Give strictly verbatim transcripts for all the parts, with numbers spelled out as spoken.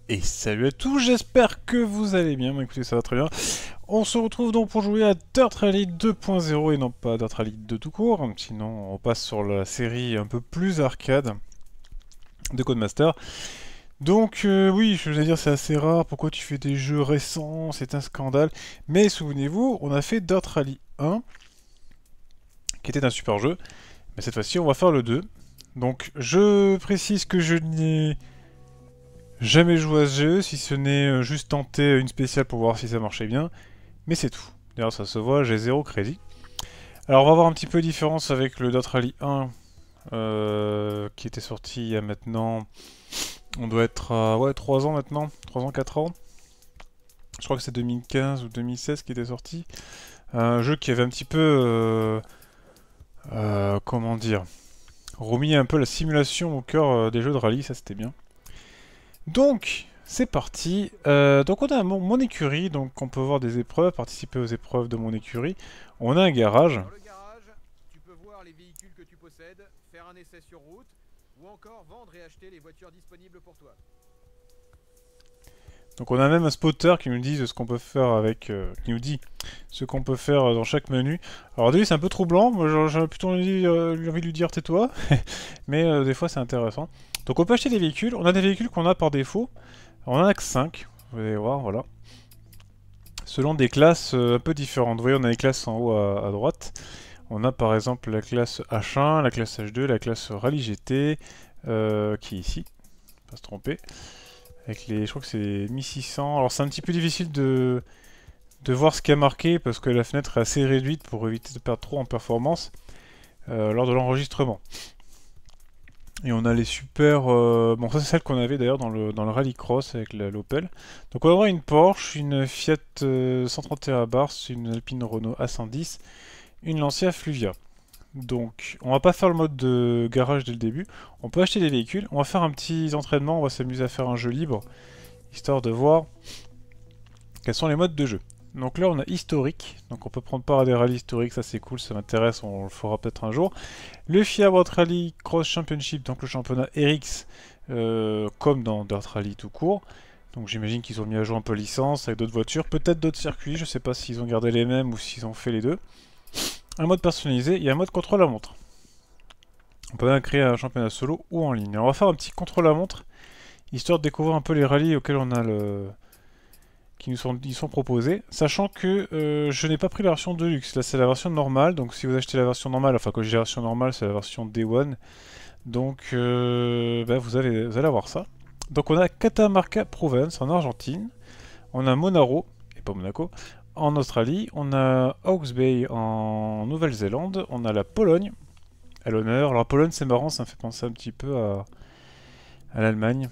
Et salut à tous, j'espère que vous allez bien. Bon, écoutez, ça va très bien. On se retrouve donc pour jouer à Dirt Rally deux point zéro et non pas Dirt Rally deux tout court. Sinon, on passe sur la série un peu plus arcade de Codemaster. Donc, euh, oui, je veux dire, c'est assez rare. Pourquoi tu fais des jeux récents? C'est un scandale. Mais souvenez-vous, on a fait Dirt Rally un, qui était un super jeu. Mais cette fois-ci, on va faire le deux. Donc, je précise que je n'ai jamais joué à ce jeu, si ce n'est juste tenter une spéciale pour voir si ça marchait bien. Mais c'est tout. D'ailleurs, ça se voit, j'ai zéro crédit. Alors, on va voir un petit peu la différence avec le Dirt Rally un, euh, qui était sorti il y a maintenant... On doit être à ouais, trois ans maintenant, trois ans, quatre ans. Je crois que c'est deux mille quinze ou deux mille seize qui était sorti. Un jeu qui avait un petit peu... Euh, euh, comment dire, remis un peu la simulation au cœur euh, des jeux de rallye, ça c'était bien. Donc, c'est parti. Euh, donc on a mon, mon écurie, donc on peut voir des épreuves, participer aux épreuves de mon écurie. On a un garage. Dans le garage, tu peux voir les véhicules que tu possèdes, faire un essai sur route, ou encore vendre et acheter les voitures disponibles pour toi. Donc on a même un spotter qui nous dit ce qu'on peut faire avec, euh, qui nous dit ce qu'on peut faire dans chaque menu. Alors au début c'est un peu troublant, moi j'aurais plutôt envie, euh, envie de lui dire tais-toi, mais euh, des fois c'est intéressant. Donc on peut acheter des véhicules, on a des véhicules qu'on a par défaut, on en a que cinq, vous allez voir, voilà. Selon des classes euh, un peu différentes, vous voyez on a les classes en haut à, à droite. On a par exemple la classe H un, la classe H deux, la classe Rallye G T, euh, qui est ici, pas se tromper. Avec les, je crois que c'est mille six cents. Alors c'est un petit peu difficile de, de voir ce qui a marqué parce que la fenêtre est assez réduite pour éviter de perdre trop en performance euh, lors de l'enregistrement. Et on a les super... Euh, bon, ça c'est celle qu'on avait d'ailleurs dans le, dans le Rallycross avec l'Opel. Donc on va avoir une Porsche, une Fiat euh, cent trente et un Abarth, une Alpine Renault A cent dix, une Lancia Fluvia. Donc, on va pas faire le mode de garage dès le début. On peut acheter des véhicules. On va faire un petit entraînement. On va s'amuser à faire un jeu libre, histoire de voir quels sont les modes de jeu. Donc là, on a historique. Donc, on peut prendre part à des rallyes historiques. Ça, c'est cool. Ça m'intéresse. On le fera peut-être un jour. Le F I A World Rally Cross Championship. Donc, le championnat R X, euh, comme dans Dirt Rally tout court. Donc, j'imagine qu'ils ont mis à jour un peu licence avec d'autres voitures. Peut-être d'autres circuits. Je sais pas s'ils ont gardé les mêmes ou s'ils ont fait les deux. Un mode personnalisé et un mode contrôle à montre. On peut même créer un championnat solo ou en ligne. Alors on va faire un petit contrôle à montre, histoire de découvrir un peu les rallyes auxquels on a le... qui nous sont, ils sont proposés, sachant que euh, je n'ai pas pris la version Deluxe. Là c'est la version normale, donc si vous achetez la version normale, enfin quand j'ai la version normale c'est la version Day One, donc euh, bah, vous, allez, vous allez avoir ça. Donc on a Catamarca Provence en Argentine, on a Monaro, et pas Monaco, en Australie, on a Hawke's Bay en Nouvelle-Zélande, on a la Pologne à l'honneur. Alors la Pologne c'est marrant, ça me fait penser un petit peu à, à l'Allemagne.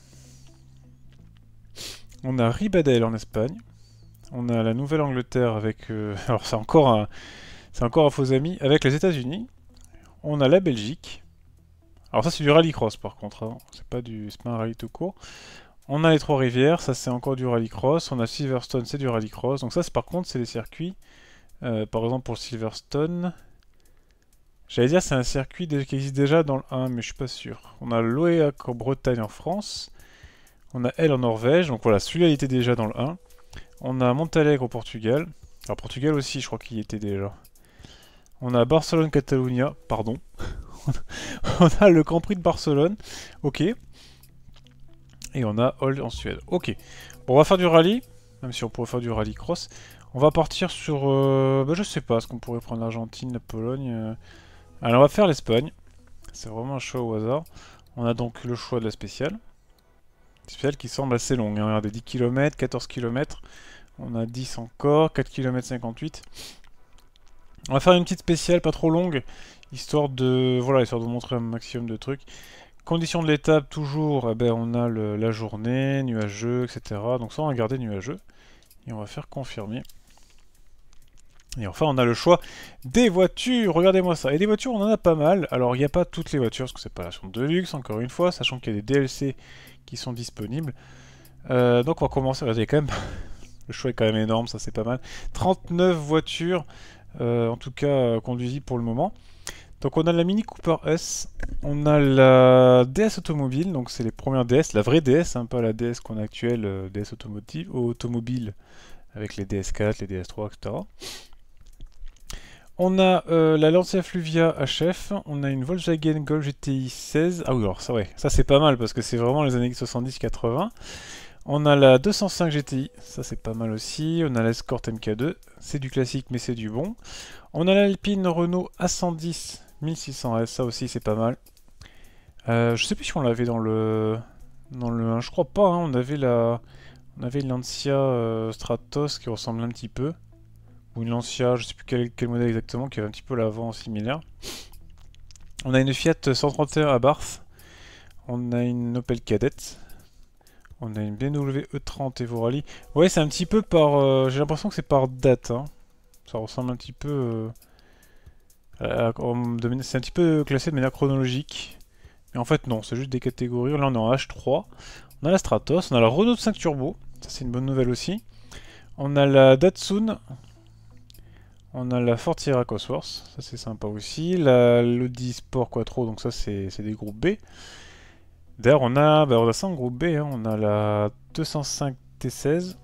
On a Ribadel en Espagne, on a la Nouvelle-Angleterre avec... Euh, alors c'est encore, un, c'est encore un faux ami, avec les États-Unis. On a la Belgique. Alors ça c'est du rallycross par contre, hein. C'est pas du, c'est pas un rallye tout court. On a les Trois-Rivières, ça c'est encore du rallycross. On a Silverstone, c'est du rallycross. Donc ça c'est par contre c'est des circuits. Euh, par exemple pour Silverstone, j'allais dire c'est un circuit qui existe déjà dans le un, mais je suis pas sûr. On a l'Oeac en Bretagne en France. On a L en Norvège, donc voilà, celui-là il était déjà dans le un. On a Montalegre au Portugal. Alors Portugal aussi, je crois qu'il y était déjà. On a Barcelone-Catalunya, pardon. On a le Grand Prix de Barcelone, ok. Et on a Old en Suède, ok. Bon, on va faire du rallye, même si on pourrait faire du rallye cross. On va partir sur... Euh, bah, je sais pas, est-ce qu'on pourrait prendre l'Argentine, la Pologne... Euh... Alors on va faire l'Espagne. C'est vraiment un choix au hasard. On a donc le choix de la spéciale. Spéciale qui semble assez longue. Hein. Regardez, dix kilomètres, quatorze kilomètres. On a dix encore, quatre kilomètres cinquante-huit. On va faire une petite spéciale, pas trop longue, histoire de, voilà, histoire de vous montrer un maximum de trucs. Conditions de l'étape, toujours, eh ben, on a le, la journée, nuageux, et cetera. Donc ça, on va garder nuageux. Et on va faire confirmer. Et enfin, on a le choix des voitures. Regardez-moi ça. Et des voitures, on en a pas mal. Alors, il n'y a pas toutes les voitures, parce que c'est pas la version de luxe, encore une fois, sachant qu'il y a des D L C qui sont disponibles. Euh, donc, on va commencer. Regardez, quand même, le choix est quand même énorme, ça c'est pas mal. trente-neuf voitures, euh, en tout cas, euh, conduisibles pour le moment. Donc on a la Mini Cooper S, on a la D S automobile, donc c'est les premières D S, la vraie D S, hein, pas la D S qu'on a actuelle, euh, D S automotive, automobile, avec les D S quatre, les D S trois, et cetera. On a euh, la Lancia Fluvia H F, on a une Volkswagen Golf G T I seize, ah oui alors ça ouais, ça c'est pas mal parce que c'est vraiment les années soixante-dix quatre-vingts. On a la deux cent cinq G T I, ça c'est pas mal aussi, on a la Escort M K deux, c'est du classique mais c'est du bon. On a l'Alpine Renault A cent dix mille six cents S, ça aussi c'est pas mal. Euh, je sais plus si on l'avait dans le dans le un, je crois pas, hein, on avait la on avait une Lancia euh, Stratos qui ressemble un petit peu. Ou une Lancia, je sais plus quel, quel modèle exactement, qui avait un petit peu l'avant similaire. On a une Fiat cent trente et un Abarth. On a une Opel Kadett. On a une B M W E trente Evo Rally. Ouais, c'est un petit peu par... Euh, j'ai l'impression que c'est par date. Hein. Ça ressemble un petit peu... Euh, c'est un petit peu classé de manière chronologique. Mais en fait, non, c'est juste des catégories. Là, on est en H trois. On a la Stratos. On a la Renault cinq Turbo. Ça, c'est une bonne nouvelle aussi. On a la Datsun. On a la Ford Sierra Cosworth, ça c'est sympa aussi. La l'Audi Sport Quattro, donc ça c'est des groupes B. D'ailleurs on a, bah, on a ça en groupe B, hein. On a la deux cent cinq T seize,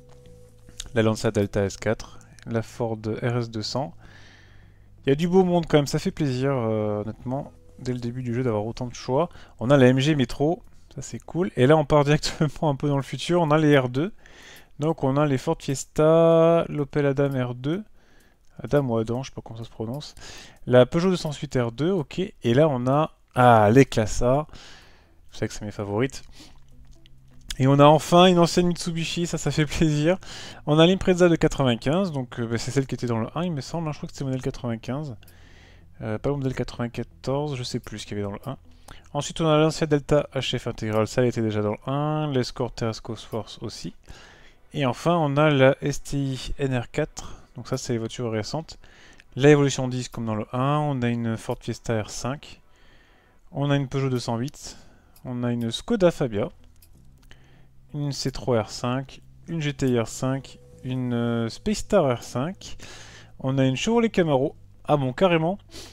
la Lancia Delta S quatre, la Ford R S deux cents. Il y a du beau monde quand même, ça fait plaisir euh, honnêtement, dès le début du jeu d'avoir autant de choix. On a la M G Metro, ça c'est cool. Et là on part directement un peu dans le futur, on a les R deux. Donc on a les Ford Fiesta, l'Opel Adam R deux. Adam ou Adam, je sais pas comment ça se prononce. La Peugeot deux cent huit R deux, ok. Et là, on a... Ah, les Classe A. Je sais que c'est mes favorites. Et on a enfin une ancienne Mitsubishi, ça, ça fait plaisir. On a l'Impreza de quatre-vingt-quinze, donc euh, bah, c'est celle qui était dans le un, il me semble. Hein, je crois que c'était le modèle quatre-vingt-quinze. Euh, pas le modèle quatre-vingt-quatorze, je sais plus ce qu'il y avait dans le un. Ensuite, on a l'ancien Delta H F intégrale, ça, elle était déjà dans le un. L'Escort Terrasco Force aussi. Et enfin, on a la S T I N R quatre. Donc ça, c'est les voitures récentes. La Evolution dix comme dans le un. On a une Ford Fiesta R cinq. On a une Peugeot deux cent huit. On a une Skoda Fabia. Une C trois R cinq. Une G T I R cinq. Une euh, Space Star R cinq. On a une Chevrolet Camaro. Ah bon, carrément.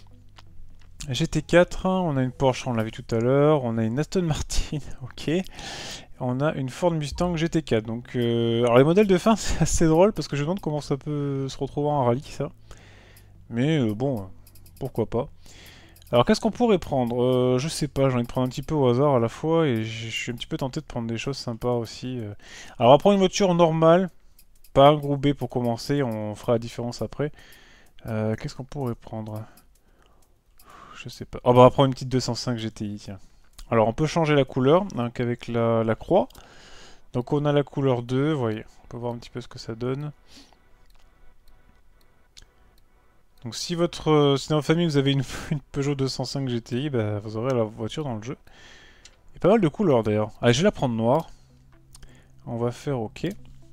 G T quatre. On a une Porsche, on l'a vu tout à l'heure. On a une Aston Martin. Ok. On a une Ford Mustang G T quatre. Donc, euh, alors les modèles de fin, c'est assez drôle parce que je me demande comment ça peut se retrouver en rallye, ça. Mais euh, bon, pourquoi pas. Alors, qu'est-ce qu'on pourrait prendre euh, Je sais pas, j'ai envie de prendre un petit peu au hasard à la fois et je suis un petit peu tenté de prendre des choses sympas aussi. euh. Alors, on va prendre une voiture normale, pas un groupe B pour commencer, on fera la différence après. Euh, qu'est-ce qu'on pourrait prendre Je sais pas. Oh, bah, on va prendre une petite deux cent cinq G T I, tiens. Alors on peut changer la couleur, donc avec la, la croix. Donc on a la couleur deux, vous voyez, on peut voir un petit peu ce que ça donne. Donc si votre euh, si dans votre famille vous avez une, une Peugeot deux cent cinq G T I, bah, vous aurez la voiture dans le jeu. Il y a pas mal de couleurs d'ailleurs. Allez, je vais la prendre noire. On va faire OK.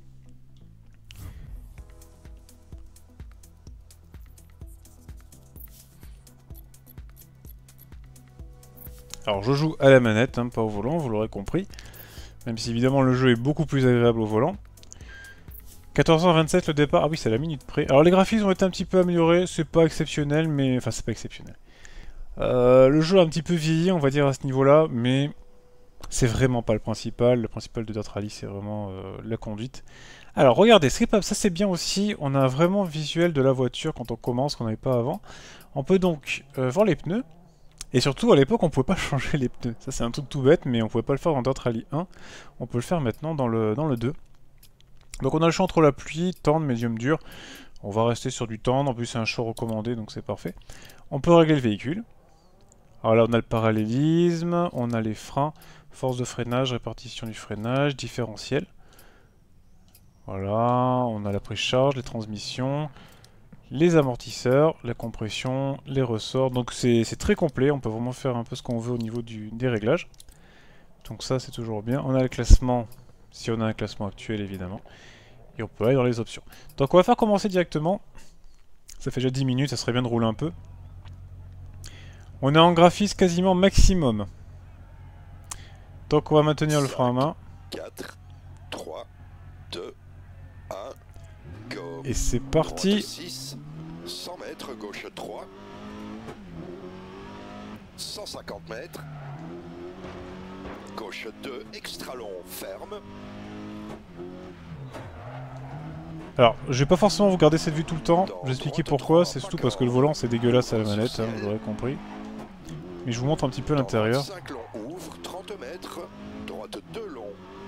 Alors je joue à la manette, hein, pas au volant, vous l'aurez compris. Même si évidemment le jeu est beaucoup plus agréable au volant. quatorze heures vingt-sept le départ, ah oui c'est à la minute près. Alors les graphismes ont été un petit peu améliorés, c'est pas exceptionnel, mais... Enfin c'est pas exceptionnel. Euh, le jeu a un petit peu vieilli, on va dire à ce niveau-là, mais c'est vraiment pas le principal. Le principal de Dirt Rally c'est vraiment euh, la conduite. Alors regardez, ça c'est bien aussi, on a un vraiment visuel de la voiture quand on commence, qu'on n'avait pas avant. On peut donc euh, voir les pneus. Et surtout, à l'époque, on pouvait pas changer les pneus. Ça, c'est un truc tout bête, mais on pouvait pas le faire dans Dirt Rally un. On peut le faire maintenant dans le, dans le deux. Donc on a le choix entre la pluie, tendre, médium, dur. On va rester sur du tendre. En plus, c'est un choix recommandé, donc c'est parfait. On peut régler le véhicule. Alors là, on a le parallélisme, on a les freins, force de freinage, répartition du freinage, différentiel. Voilà, on a la précharge, les transmissions... les amortisseurs, la compression, les ressorts. Donc c'est très complet, on peut vraiment faire un peu ce qu'on veut au niveau du, des réglages. Donc ça c'est toujours bien. On a le classement, si on a un classement actuel évidemment. Et on peut aller dans les options. Donc on va faire commencer directement. Ça fait déjà dix minutes, ça serait bien de rouler un peu. On est en graphisme quasiment maximum. Donc on va maintenir le frein à main. quatre, trois, deux, un, go. Et c'est parti. six, cent mètres, gauche trois. cent cinquante mètres. Gauche deux, extra long, ferme. Alors, je vais pas forcément vous garder cette vue tout le temps, je vais expliquer pourquoi, c'est surtout parce que le volant c'est dégueulasse à la manette, hein, vous l'aurez compris. Mais je vous montre un petit peu l'intérieur. cinq long, ouvre, trente mètres, droite deux long.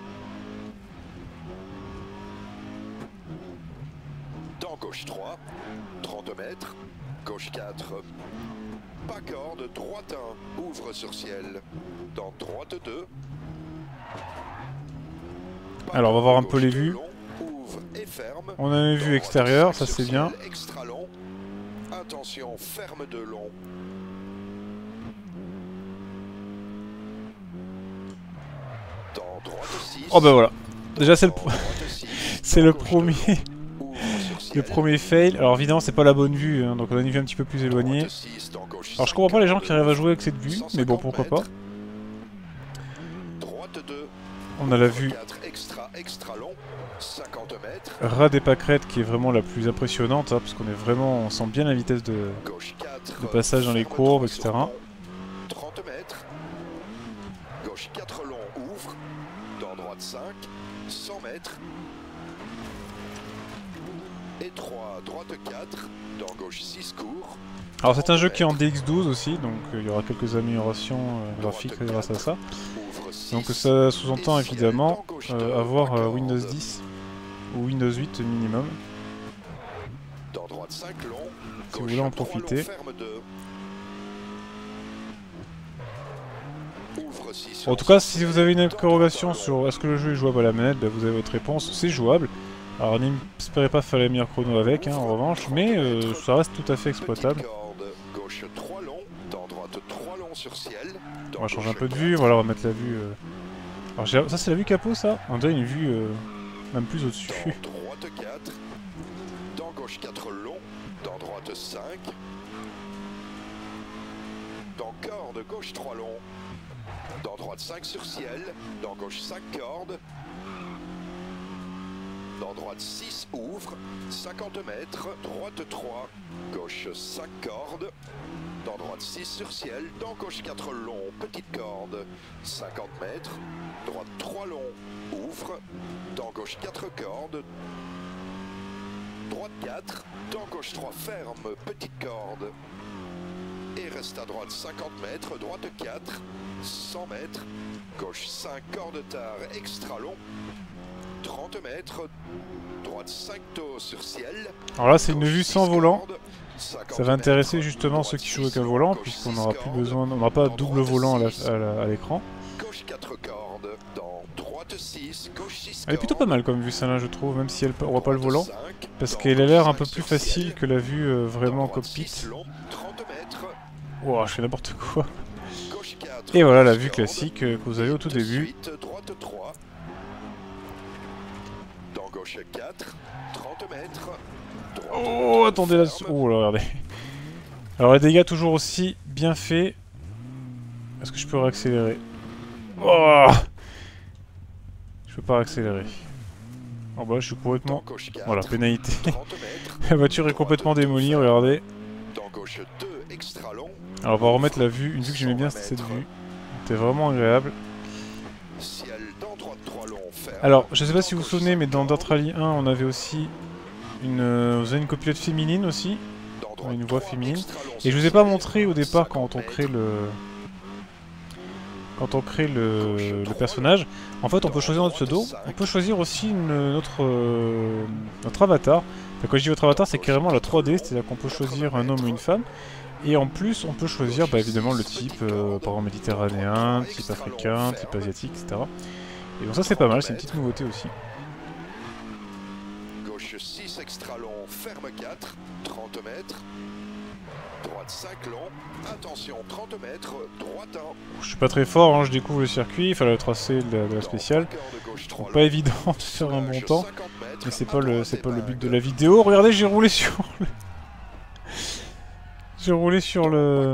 Dans gauche trois, trente mètres, gauche quatre. Pas corde, droite un, ouvre sur ciel. Dans droite deux. Alors on va voir un peu les vues. Long, ouvre et ferme. On a une vue extérieure, ça c'est bien. Extra long. Attention, ferme de long. Dans droite six. Oh bah voilà. Déjà c'est le, Dans droite six, c'est le gauche premier, deux, ouvre sur ciel. le premier fail. Alors évidemment c'est pas la bonne vue, hein, donc on a une vue un petit peu plus éloignée. Droite six, dans gauche Alors je cinq, comprends pas les gens qui arrivent à jouer avec cette vue, mais bon pourquoi pas. Droite deux, On a la vue quatre, extra, extra long, cinquante mètres. ras des pâquerettes qui est vraiment la plus impressionnante, hein, parce qu'on est vraiment, on sent bien la vitesse de, Gauche quatre, de passage dans les ferme courbes, droit et sur cetera. long, trente mètres. Gauche quatre long, ouvre. Dans droite cinq, cent mètres. Et trois, droite quatre. Dans gauche six court. Alors c'est un jeu qui est en D X douze aussi, donc euh, il y aura quelques améliorations euh, graphiques Droite grâce à quatre, ça. ouvre six, Donc ça sous-entend et ciel évidemment dans gauche euh, deux, avoir euh, accord. Windows dix ou Windows huit minimum. Dans droite cinq long. Si vous Gauche voulez en trois long, profiter. ferme deux. Ouvre six En long, tout cas, sur si vous ciel, avez une dans interrogation droite sur est-ce que le jeu est jouable à la manette, bah, vous avez votre réponse, c'est jouable. Alors n'espérez pas faire les meilleurs chronos avec, hein, en revanche, mais euh, ça reste tout à fait exploitable. Petite corde, gauche trois long, dans droite trois long sur ciel. On va changer un peu de vue, voilà, on va mettre la vue... Euh... Alors j'ai- ça c'est la vue capot ça? On dirait une vue euh, même plus au-dessus. Dans droite quatre, dans gauche quatre long, dans droite cinq. Dans corde, gauche trois long, dans droite cinq sur ciel, dans gauche cinq cordes. Dans droite six ouvre, cinquante mètres, droite trois, gauche cinq cordes. Dans droite six sur ciel, dans gauche quatre long, petite corde, cinquante mètres. Droite trois long, ouvre. Dans gauche quatre cordes. Droite quatre, dans gauche trois ferme, petite corde. Et reste à droite cinquante mètres, droite quatre, cent mètres. Gauche cinq cordes tard, extra long. trente mètres, droite cinq taux sur ciel. Alors là c'est une vue sans volant. Ça Ça va intéresser justement ceux qui jouent avec un volant, puisqu'on n'aura plus besoin, on n'aura pas double volant à la- à la- à l'écran. Gauche quatre cordes, dans droite six, gauche six Elle est plutôt pas mal comme vue celle-là je trouve, même si elle, on voit pas le volant. cinq, Parce dans qu'elle a l'air un cinq peu plus sur facile ciel, que la vue euh, vraiment dans droite cockpit. six long, trente mètres, Wow, je fais n'importe quoi. gauche quatre, Et voilà la gauche vue corde, classique euh, que vous avez au tout de début. suite, droite trois. Dans gauche quatre, trente mètres. droite Oh, deux, attendez là. ferme. Oh là, regardez. Alors les dégâts toujours aussi bien faits. Est-ce que je peux réaccélérer? Oh, je peux pas réaccélérer. Oh bah je suis complètement... Dans gauche quatre, Voilà, pénalité. trente mètres. La voiture est complètement démolie, regardez. Dans gauche deux, extra long. Alors on va remettre la vue, une vue que j'aimais bien, c'était cette vue. C'était vraiment agréable. Ciel dans droite trois long, ferme. Alors, je sais pas si vous vous souvenez, mais dans Dirt Rally un, on avait aussi une, euh, vous avez une copilote féminine aussi. Dans On a une droite voix trois, féminine. extra long Et je sur vous ai pas ciel, montré au départ quand on cinquante crée mètres. le... Quand on crée le, le personnage, en fait on peut choisir notre pseudo, on peut choisir aussi une- notre, euh, notre avatar. Enfin, quand je dis votre avatar, c'est carrément la trois D, c'est-à-dire qu'on peut choisir un homme ou une femme. Et en plus, on peut choisir bah, évidemment le type, euh, par exemple méditerranéen, type africain, type asiatique, et cetera. Et donc ça c'est pas mal, c'est une petite nouveauté aussi. Gauche six, extra long, ferme quatre, trente mètres. Droite cinq long, attention, trente mètres, droite un. Je suis pas très fort, hein, je découvre le circuit, il fallait le tracer de la, de la spéciale. Donc pas évident de faire un bon temps, mais c'est pas le c'est pas le but de la vidéo. Regardez, j'ai roulé sur le... J'ai roulé sur le...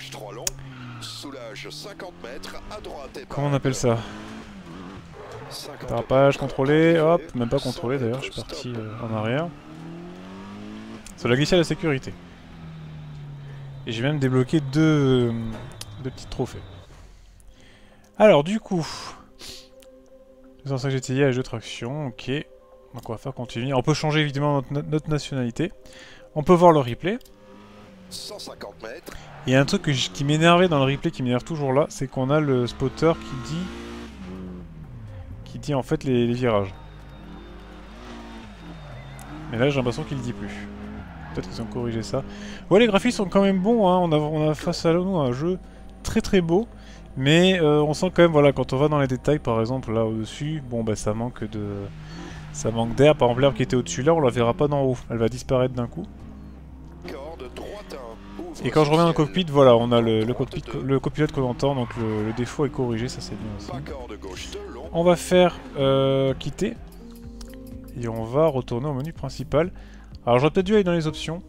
Comment on appelle ça? Dérapage contrôlé, hop, même pas contrôlé d'ailleurs, je suis parti euh, en arrière. Ça l'a glissé à la sécurité. Et j'ai même débloqué deux, de petits trophées. Alors du coup, deux cent cinq G T I à jeu de traction, ok. Donc on va faire continuer. On peut changer évidemment notre, notre nationalité. On peut voir le replay. cent cinquante mètres. Il y a un truc que je, qui m'énervait dans le replay, qui m'énerve toujours là, c'est qu'on a le spotter qui dit... qui dit en fait les, les virages. Mais là j'ai l'impression qu'il ne dit plus. Peut-être qu'ils ont corrigé ça. Ouais, les graphismes sont quand même bons, hein. on, a, on a face à nous un jeu très très beau. Mais euh, on sent quand même, voilà, quand on va dans les détails, par exemple là au-dessus, bon bah ça manque de... ça manque d'air. Par exemple l'herbe qui était au-dessus là, on la verra pas d'en haut. Elle va disparaître d'un coup. Corde droite un. Ouvre Et quand je reviens dans le essentiel. cockpit, voilà, on a le, le, Droite cockpit, deux. le copilote qu'on entend, donc le, le défaut est corrigé, ça c'est bien aussi. Pas corde gauche de long. On va faire euh, quitter. Et on va retourner au menu principal. Alors j'aurais peut-être dû aller dans les options.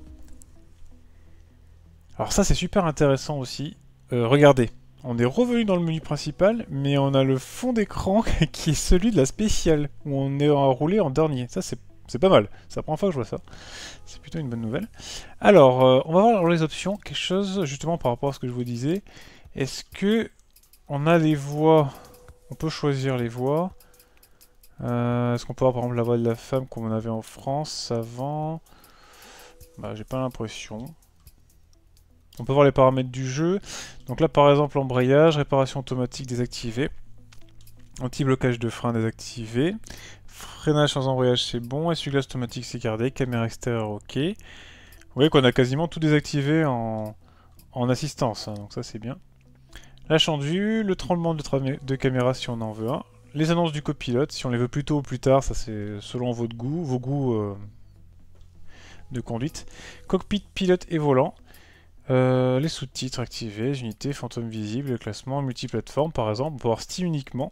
Alors ça c'est super intéressant aussi. Euh, regardez, on est revenu dans le menu principal, mais on a le fond d'écran qui est celui de la spéciale, où on est roulé en dernier. Ça c'est c'est pas mal, c'est la première fois que je vois ça. C'est plutôt une bonne nouvelle. Alors, euh, on va voir dans les options quelque chose, justement par rapport à ce que je vous disais. Est-ce que on a les voix? On peut choisir les voix. Euh, Est-ce qu'on peut avoir par exemple la voix de la femme comme on avait en France avant? Bah, j'ai pas l'impression. On peut voir les paramètres du jeu. Donc là, par exemple, embrayage, réparation automatique désactivée. Anti-blocage de frein désactivé. Freinage sans embrayage, c'est bon. Essuie-glace automatique, c'est gardé. Caméra extérieure, ok. Vous voyez qu'on a quasiment tout désactivé en, en assistance, hein, donc ça c'est bien. La champ de vue, le tremblement de, de caméra si on en veut un. Les annonces du copilote, si on les veut plus tôt ou plus tard, ça c'est selon votre goût, vos goûts euh, de conduite. Cockpit, pilote et volant. Euh, les sous-titres activés, les unités, fantômes visibles, le classement, multiplateforme par exemple, on peut voir Steam uniquement.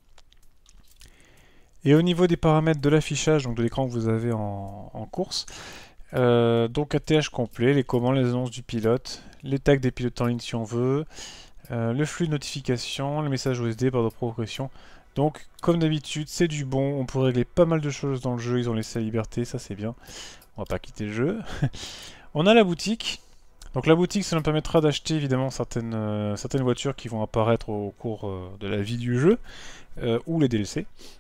Et au niveau des paramètres de l'affichage, donc de l'écran que vous avez en, en course, euh, donc A T H complet, les commandes, les annonces du pilote, les tags des pilotes en ligne si on veut, euh, le flux de notifications, les messages O S D, barre de progression. Donc comme d'habitude, c'est du bon, on peut régler pas mal de choses dans le jeu, ils ont laissé la liberté, ça c'est bien. On va pas quitter le jeu. On a la boutique. Donc la boutique, ça nous permettra d'acheter évidemment certaines, euh, certaines voitures qui vont apparaître au cours euh, de la vie du jeu, euh, ou les D L C.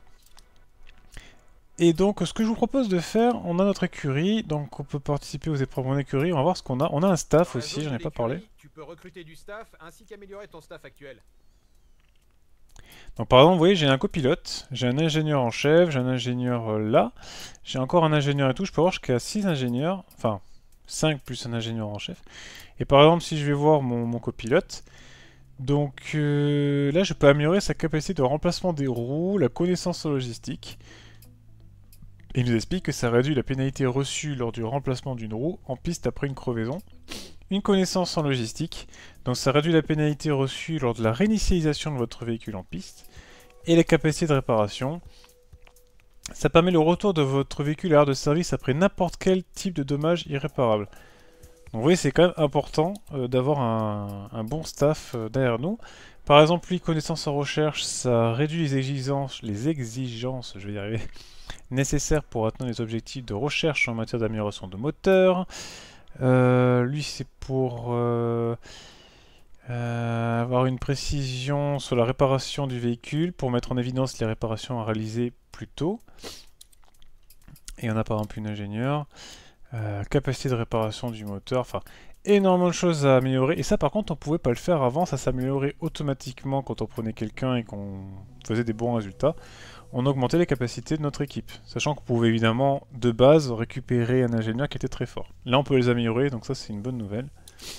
Et donc ce que je vous propose de faire, on a notre écurie, donc on peut participer aux épreuves en écurie, on va voir ce qu'on a. On a un staff Dans la aussi, zone j'en de ai pas parlé. l'écurie, tu peux recruter du staff ainsi qu'améliorer ton staff actuel. Donc par exemple, vous voyez, j'ai un copilote, j'ai un ingénieur en chef, j'ai un ingénieur euh, là, j'ai encore un ingénieur et tout, je peux avoir jusqu'à six ingénieurs, enfin cinq plus un ingénieur en chef. Et par exemple, si je vais voir mon, mon copilote, donc euh, là je peux améliorer sa capacité de remplacement des roues, la connaissance en logistique. Et il nous explique que ça réduit la pénalité reçue lors du remplacement d'une roue en piste après une crevaison. Une connaissance en logistique, donc ça réduit la pénalité reçue lors de la réinitialisation de votre véhicule en piste. Et la capacité de réparation, ça permet le retour de votre véhicule à l'aire de service après n'importe quel type de dommage irréparable. Donc vous voyez, c'est quand même important euh, d'avoir un, un bon staff euh, derrière nous. Par exemple, lui, connaissance en recherche, ça réduit les exigences, les exigences, je vais y arriver, nécessaires pour atteindre les objectifs de recherche en matière d'amélioration de moteur. Euh, lui, c'est pour euh, euh, avoir une précision sur la réparation du véhicule, pour mettre en évidence les réparations à réaliser plus tôt. Et on a par exemple une ingénieure, euh, capacité de réparation du moteur, enfin énormément de choses à améliorer. Et ça par contre on pouvait pas le faire avant, ça s'améliorait automatiquement quand on prenait quelqu'un et qu'on faisait des bons résultats. On augmentait les capacités de notre équipe, sachant qu'on pouvait évidemment de base récupérer un ingénieur qui était très fort. Là on peut les améliorer, donc ça c'est une bonne nouvelle.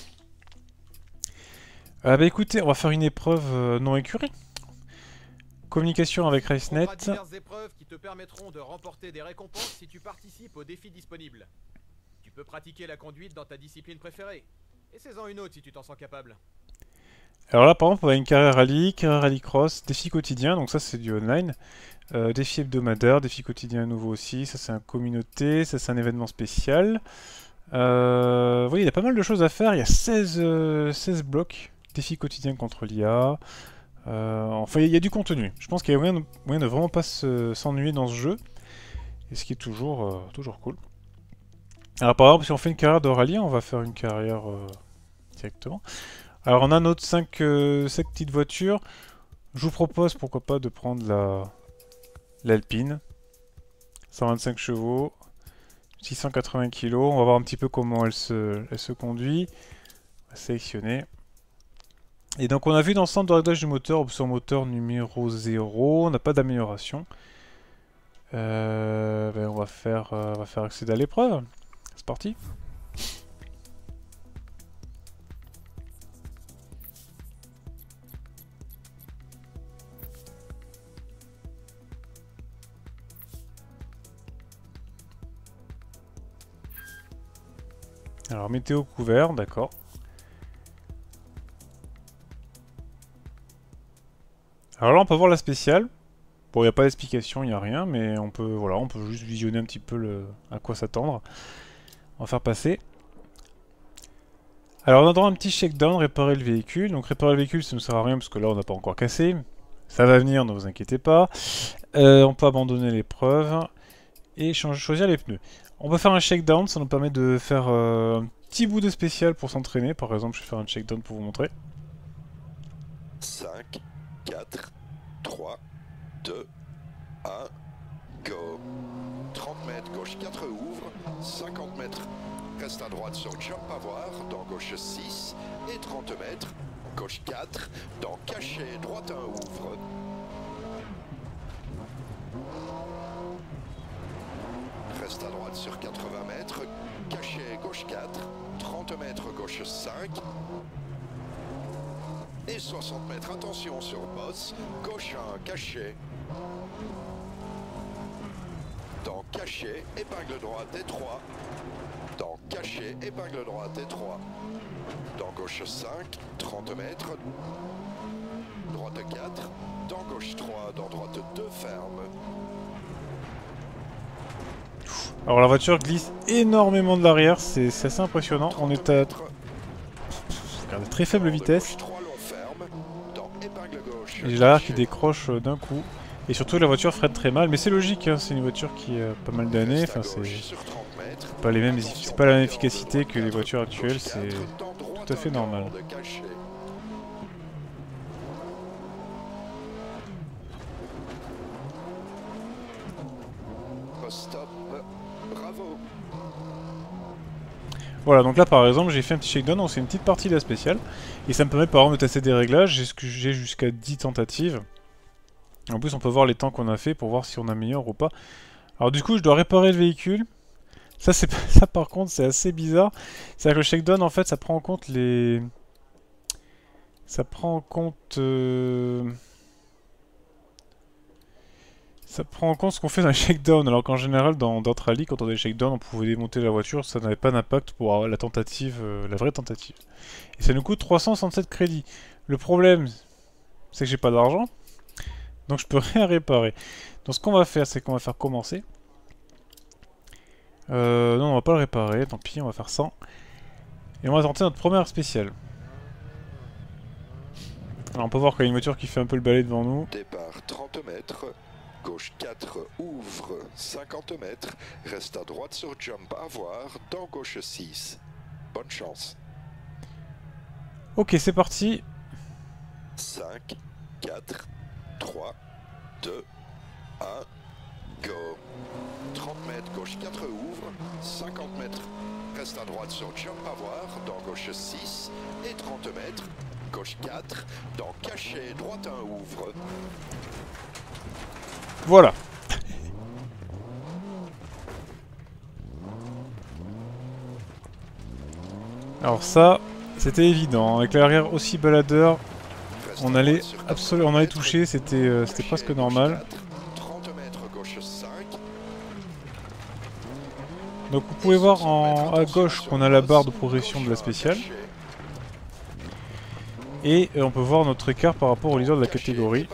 Ah bah écoutez, on va faire une épreuve euh, non écurie. Communication avec RaceNet. On fera diverses épreuves qui te permettront de remporter des récompenses si tu participes aux défis disponibles. Tu peux pratiquer la conduite dans ta discipline préférée. Essaie-en une autre si tu t'en sens capable. Alors là par exemple on a une carrière rallye, carrière rallycross, défi quotidien, donc ça c'est du online. Euh, défi hebdomadaire, défi quotidien à nouveau aussi, ça c'est un communauté, ça c'est un événement spécial. Euh, vous voyez, il y a pas mal de choses à faire, il y a seize, euh, seize blocs, défi quotidien contre l'I A. Euh, enfin, il y a du contenu. Je pense qu'il y a moyen de, moyen de vraiment pas s'ennuyer dans ce jeu. Et ce qui est toujours, euh, toujours cool. Alors par exemple, si on fait une carrière de rallye, on va faire une carrière euh, directement. Alors on a notre cinq euh, petites voitures. Je vous propose pourquoi pas de prendre la l'Alpine. cent vingt-cinq chevaux, six cent quatre-vingts kilos. On va voir un petit peu comment elle se, elle se conduit. On va sélectionner. Et donc on a vu dans le centre de réglage du moteur, option moteur numéro zéro. On n'a pas d'amélioration. Euh, ben on va faire, euh, on va faire accéder à l'épreuve. C'est parti. Alors météo couvert, d'accord. Alors là on peut voir la spéciale. Bon, il n'y a pas d'explication, il n'y a rien, mais on peut, voilà, on peut juste visionner un petit peu le, à quoi s'attendre. On va faire passer. Alors on a droit à un petit shakedown, réparer le véhicule. Donc réparer le véhicule ça ne sert à rien parce que là on n'a pas encore cassé. Ça va venir, ne vous inquiétez pas. Euh, on peut abandonner l'épreuve et changer, choisir les pneus. On peut faire un shakedown, ça nous permet de faire euh, un petit bout de spécial pour s'entraîner. Par exemple, je vais faire un shakedown pour vous montrer. cinq, quatre, trois, deux, un, go. trente mètres, gauche quatre ouvre, cinquante mètres, reste à droite sur jump à voir, dans gauche six, et trente mètres, gauche quatre, dans cachet, droite un ouvre. Reste à droite sur quatre-vingts mètres, cachet, gauche quatre, trente mètres, gauche cinq, et soixante mètres, attention sur boss, gauche un, cachet. Dans cachet, épingle droite et trois. Dans cachet, épingle droite et trois. Dans gauche cinq, trente mètres. Droite quatre. Dans gauche trois, dans droite deux, ferme. Alors la voiture glisse énormément de l'arrière, c'est assez impressionnant. On est à regardez, très faible vitesse. Et j'ai l'arrière qui décroche d'un coup. Et surtout la voiture freine très mal, mais c'est logique, hein, c'est une voiture qui a pas mal d'années, enfin c'est pas les mêmes, c'est pas la même efficacité que les voitures actuelles, c'est tout à fait normal. Voilà, donc là par exemple j'ai fait un petit shakedown, donc c'est une petite partie de la spéciale, et ça me permet par exemple de tester des réglages, j'ai jusqu'à dix tentatives. En plus on peut voir les temps qu'on a fait pour voir si on améliore ou pas. Alors du coup je dois réparer le véhicule. Ça, c'est ça par contre c'est assez bizarre. C'est-à-dire que le shakedown en fait ça prend en compte les... Ça prend en compte... Euh... Ça prend en compte ce qu'on fait dans les shakedowns. Alors qu'en général dans d'autres rallyes quand on a des shakedowns on pouvait démonter la voiture. Ça n'avait pas d'impact pour la tentative, euh, la vraie tentative. Et ça nous coûte trois cent soixante-sept crédits. Le problème c'est que j'ai pas d'argent. Donc je peux rien réparer. Donc ce qu'on va faire, c'est qu'on va faire commencer. Euh, non, on va pas le réparer, tant pis, on va faire cent. Et on va tenter notre première spéciale. Alors on peut voir qu'il y a une voiture qui fait un peu le balai devant nous. Départ trente mètres, gauche quatre ouvre cinquante mètres, reste à droite sur jump à voir, dans gauche six. Bonne chance. Ok, c'est parti. cinq, quatre, trois, deux, un, go. trente mètres, gauche quatre ouvre, cinquante mètres, reste à droite sur jump à voir, dans gauche six, et trente mètres, gauche quatre, dans cachet, droite un ouvre. Voilà. Alors ça, c'était évident. Avec l'arrière aussi baladeur, on allait absolument, on allait toucher, c'était euh, c'était presque normal. Donc vous pouvez voir en, à gauche qu'on a la barre de progression de la spéciale. Et euh, on peut voir notre écart par rapport au leader de la catégorie.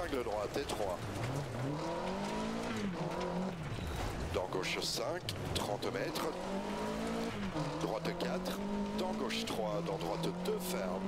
Dans gauche cinq, trente mètres. Droite quatre, dans gauche trois, dans droite deux, ferme.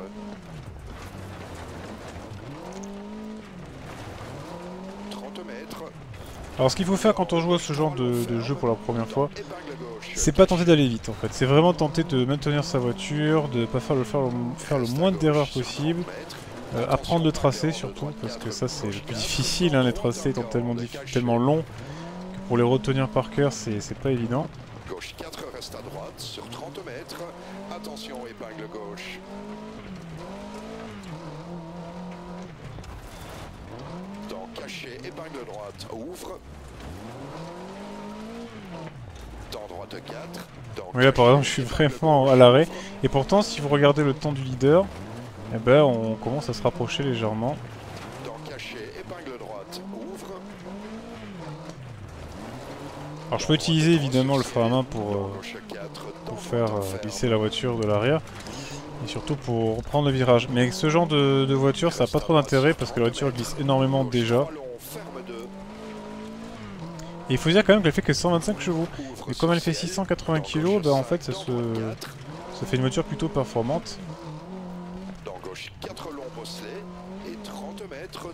trente mètres. Alors ce qu'il faut faire quand on joue à ce genre de, de jeu pour la première fois, c'est pas tenter d'aller vite en fait, c'est vraiment tenter de maintenir sa voiture, de pas faire le, faire le, faire le moins d'erreurs possible, euh, apprendre le tracé surtout, parce que ça c'est le plus difficile, hein, les tracés étant tellement, tellement longs que pour les retenir par cœur c'est pas évident. Gauche quatre reste à droite sur trente mètres, attention épingle gauche. Dans caché, épingle droite, ouvre. Dans droite quatre. Dans Oui là par exemple je suis vraiment à l'arrêt, et pourtant si vous regardez le temps du leader, eh ben on commence à se rapprocher légèrement. Dans caché, épingle droite, ouvre. Alors je peux utiliser évidemment le frein à main pour, euh, pour faire euh, glisser la voiture de l'arrière. Et surtout pour reprendre le virage. Mais avec ce genre de, de voiture, ça n'a pas trop d'intérêt parce que la voiture glisse énormément déjà. Et il faut dire quand même qu'elle fait que cent vingt-cinq chevaux. Et comme elle fait six cent quatre-vingts kilos, bah en fait ça se, ça fait une voiture plutôt performante. Dans gauche quatre longs bosselets et trente mètres.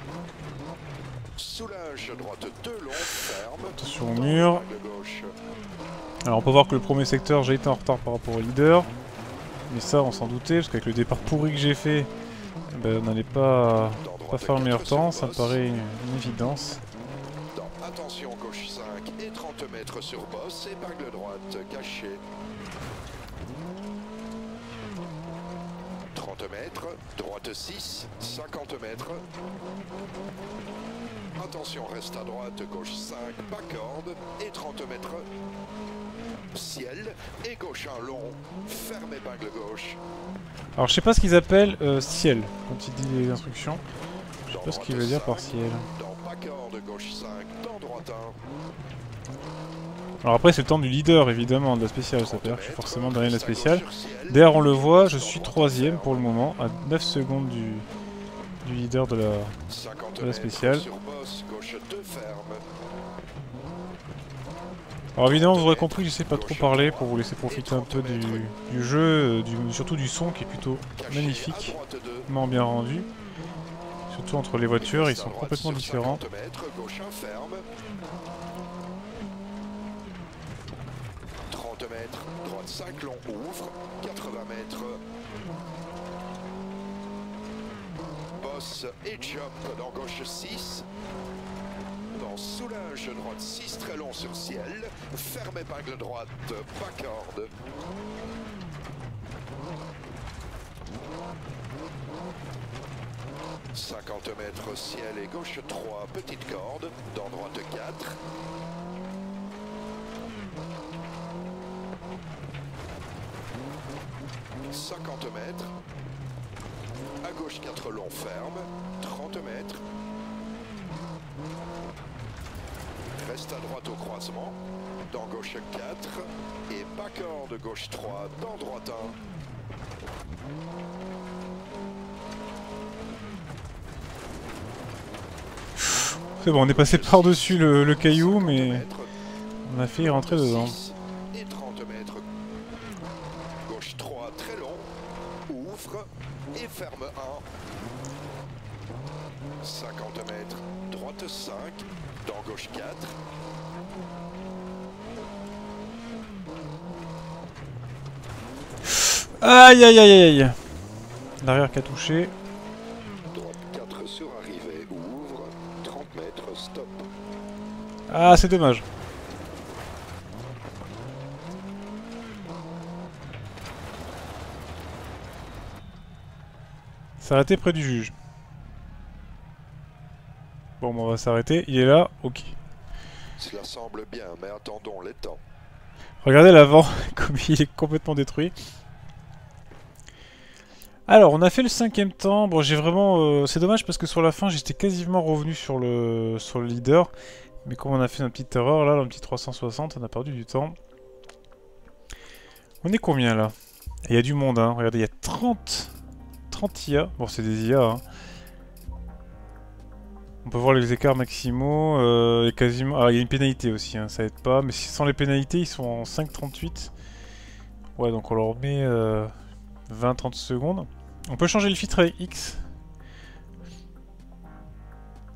Soulage droite deux longs, ferme. Attention au mur. Alors on peut voir que le premier secteur, j'ai été en retard par rapport au leader. Mais ça, on s'en doutait, parce qu'avec le départ pourri que j'ai fait, ben, on n'allait pas, pas faire le meilleur temps, ça me paraît une, une évidence. Dans attention, gauche cinq et trente mètres sur bosse, épingle droite, caché. trente mètres, droite six, cinquante mètres. Attention, reste à droite, gauche cinq, pas corde, et trente mètres. Ciel, et gauche un long, ferme épingle gauche. Alors je sais pas ce qu'ils appellent euh, ciel, quand il dit les instructions. Je sais pas ce qu'il veut dire par ciel. Dans pas corde, gauche cinq, dans droite un. Alors après c'est le temps du leader évidemment, de la spéciale, ça veut dire que je suis forcément derrière la spéciale. D'ailleurs on le voit, je suis troisième pour le moment, à neuf secondes du, du leader de la, de la spéciale. Alors évidemment vous aurez compris que je sais pas trop parler pour vous laisser profiter un peu du, du jeu, du, surtout du son qui est plutôt magnifique, vraiment bien rendu. Surtout entre les voitures, ils sont complètement différents. trente mètres, droite cinq long, ouvre, quatre-vingts mètres. Bosse et jump dans gauche six. Dans soulage droite six, très long sur ciel. Ferme épingle droite, pas corde. cinquante mètres ciel et gauche trois, petite corde. Dans droite quatre. cinquante mètres. À gauche quatre long ferme. trente mètres. Reste à droite au croisement. Dans gauche quatre. Et pas corde gauche trois. Dans droite un. C'est bon, on est passé par-dessus le, le caillou, mais on a fait y rentrer dedans. Et trente mètres. Gauche trois, très long. Ouvre et ferme un. cinquante mètres. Droite cinq. Dans gauche quatre. Aïe aïe aïe aïe. L'arrière qui a touché. Droite quatre sur arrivée. Ouvre. trente mètres. Stop. Ah, c'est dommage. S'arrêter près du juge. Bon, on va s'arrêter. Il est là, ok. Cela semble bien, mais attendons les temps. Regardez l'avant, comme il est complètement détruit. Alors, on a fait le cinquième temps. Bon, j'ai vraiment... Euh, c'est dommage parce que sur la fin, j'étais quasiment revenu sur le, sur le leader. Mais comme on a fait une petite erreur, là, un petit trois cent soixante, on a perdu du temps. On est combien, là? Il y a du monde, hein. Regardez, il y a trente... trente I A. Bon, c'est des I A, hein. On peut voir les écarts maximaux. Euh, et quasiment... Ah, il y a une pénalité aussi, hein. Ça aide pas. Mais sans les pénalités, ils sont en cinq trente-huit. Ouais, donc on leur met euh, vingt trente secondes. On peut changer le filtre avec X.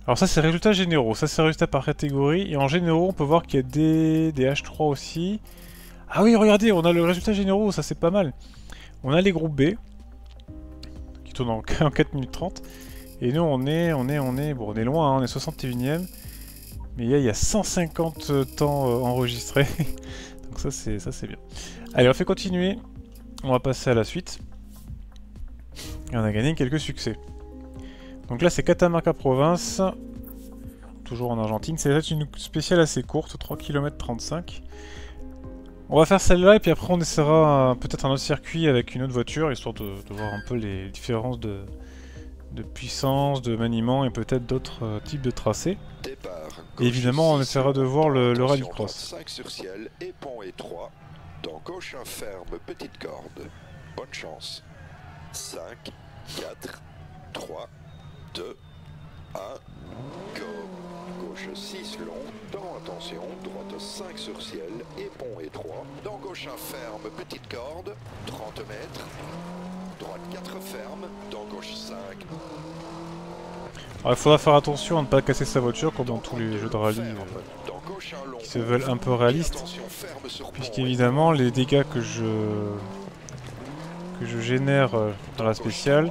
Alors ça c'est résultats généraux, ça c'est résultats par catégorie, et en généraux on peut voir qu'il y a des, des H trois aussi. Ah oui regardez, on a le résultat généraux, ça c'est pas mal. On a les groupes B, qui tournent en, en quatre minutes trente, et nous on est, on est, on est, bon on est loin, hein, on est soixante et unième, mais il y a, il y a cent cinquante temps euh, enregistrés, donc ça c'est ça c'est bien. Allez on fait continuer, on va passer à la suite, et on a gagné quelques succès. Donc là c'est Catamarca Province, toujours en Argentine, c'est une spéciale assez courte, trois kilomètres trente-cinq. On va faire celle-là et puis après on essaiera peut-être un autre circuit avec une autre voiture, histoire de, de voir un peu les différences de, de puissance, de maniement et peut-être d'autres euh, types de tracés. Départ, Et évidemment on essaiera de voir le, le rallycross. cinq sur ciel et pont étroit. Dans gauche un ferme, petite corde. Bonne chance. cinq, quatre, trois, deux, un, go. Gauche six long, dans attention, droite cinq sur ciel et pont étroit. Dans gauche un ferme, petite corde, trente mètres. Droite quatre ferme, dans gauche cinq. Alors il faudra faire attention à ne pas casser sa voiture comme dans tous les jeux de rallye euh, qui se veulent un peu réalistes, puisqu'évidemment les dégâts que je que je génère euh, dans la spéciale,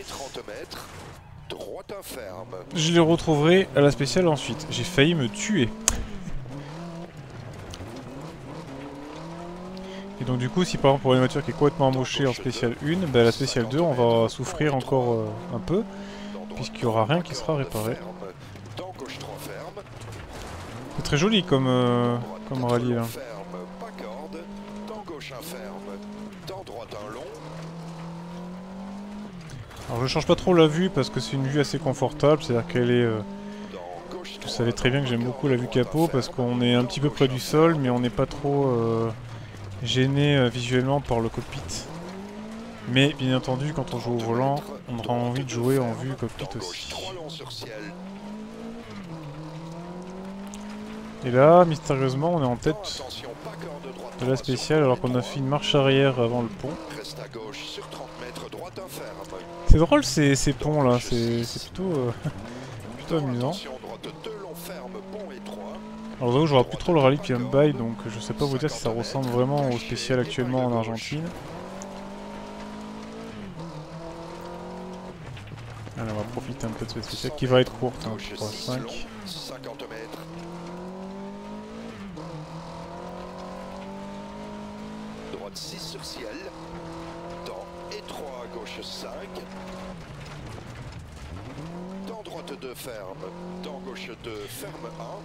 je les retrouverai à la spéciale ensuite. J'ai failli me tuer. Et donc du coup si par exemple pour une voiture qui est complètement amochée en spéciale un, bah, la spéciale deux on va souffrir encore euh, un peu, puisqu'il n'y aura rien qui sera réparé. C'est très joli comme, euh, comme rallye là. Alors je change pas trop la vue parce que c'est une vue assez confortable, c'est-à-dire qu'elle est... Euh, vous savez très bien que j'aime beaucoup la vue capot parce qu'on est un petit peu près du sol mais on n'est pas trop euh, gêné euh, visuellement par le cockpit. Mais bien entendu quand on joue au volant, on aura envie de jouer en vue cockpit aussi. Et là, mystérieusement, on est en tête de la spéciale alors qu'on a fait une marche arrière avant le pont. C'est drôle ces, ces ponts là, c'est plutôt, euh, plutôt amusant. Alors j'avoue, je vois plus trop le rallye P M Bike, donc je sais pas vous dire si ça ressemble vraiment au spécial actuellement en Argentine. Alors on va profiter un peu de cette spéciale qui va être courte, hein, trois cinq. Droite six sur ciel, dans étroit gauche cinq, dans droite deux ferme, dans gauche deux ferme un.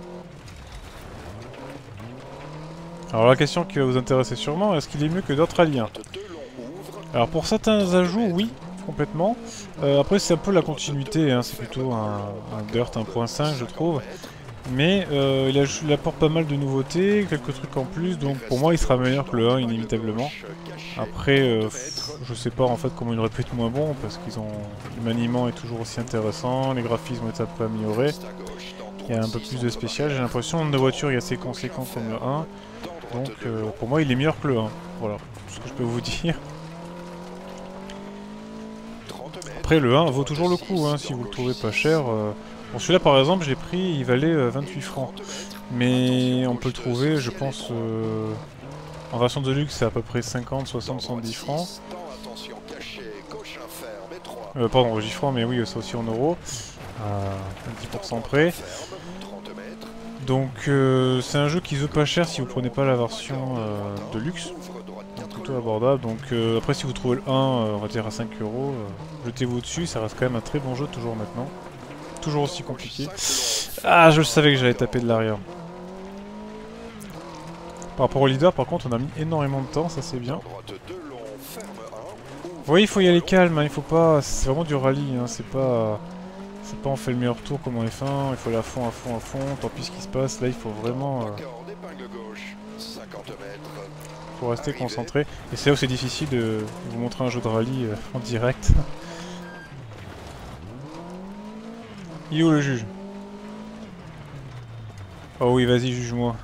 Alors la question qui va vous intéresser sûrement, est-ce qu'il est mieux que d'autres rallyes? Alors pour certains ajouts, oui, complètement. Euh, après c'est un peu la continuité, hein, c'est plutôt un, un Dirt un point cinq je trouve. Mais euh, il, a, il apporte pas mal de nouveautés, quelques trucs en plus, donc pour moi il sera meilleur que le un inévitablement. Après, euh, je sais pas en fait comment il aurait pu être moins bon, parce qu'ils ont le maniement est toujours aussi intéressant, les graphismes ont été un peu améliorés, il y a un peu plus de spécial, j'ai l'impression, le nombre de voitures est assez conséquent comme le un, donc euh, pour moi il est meilleur que le un, voilà ce que je peux vous dire. Après le un vaut toujours le coup, hein, si vous le trouvez pas cher. Euh, Bon, celui-là par exemple, je l'ai pris, il valait euh, vingt-huit francs. Mais on peut le trouver, je pense, euh, en version de luxe, c'est à peu près cinquante, soixante, soixante-dix francs. Euh, pardon, dix francs, mais oui, c'est aussi en euros, à dix pour cent près. Donc euh, c'est un jeu qui vaut pas cher si vous prenez pas la version euh, de luxe. Donc, plutôt abordable. Donc euh, après, si vous trouvez le un, euh, on va dire à cinq euros, euh, jetez-vous dessus, ça reste quand même un très bon jeu toujours maintenant. Toujours aussi compliqué. Ah, je le savais que j'allais taper de l'arrière. Par rapport au leader, par contre, on a mis énormément de temps, ça c'est bien. Oui, il faut y aller calme, hein, il faut pas... C'est vraiment du rallye, hein, c'est pas... C'est pas on fait le meilleur tour comme en F un, il faut aller à fond, à fond, à fond, tant pis ce qui se passe, là il faut vraiment... Euh... faut rester concentré. Et c'est là où c'est difficile de vous montrer un jeu de rallye euh, en direct. Il est où le juge? Oh oui, vas-y, juge-moi.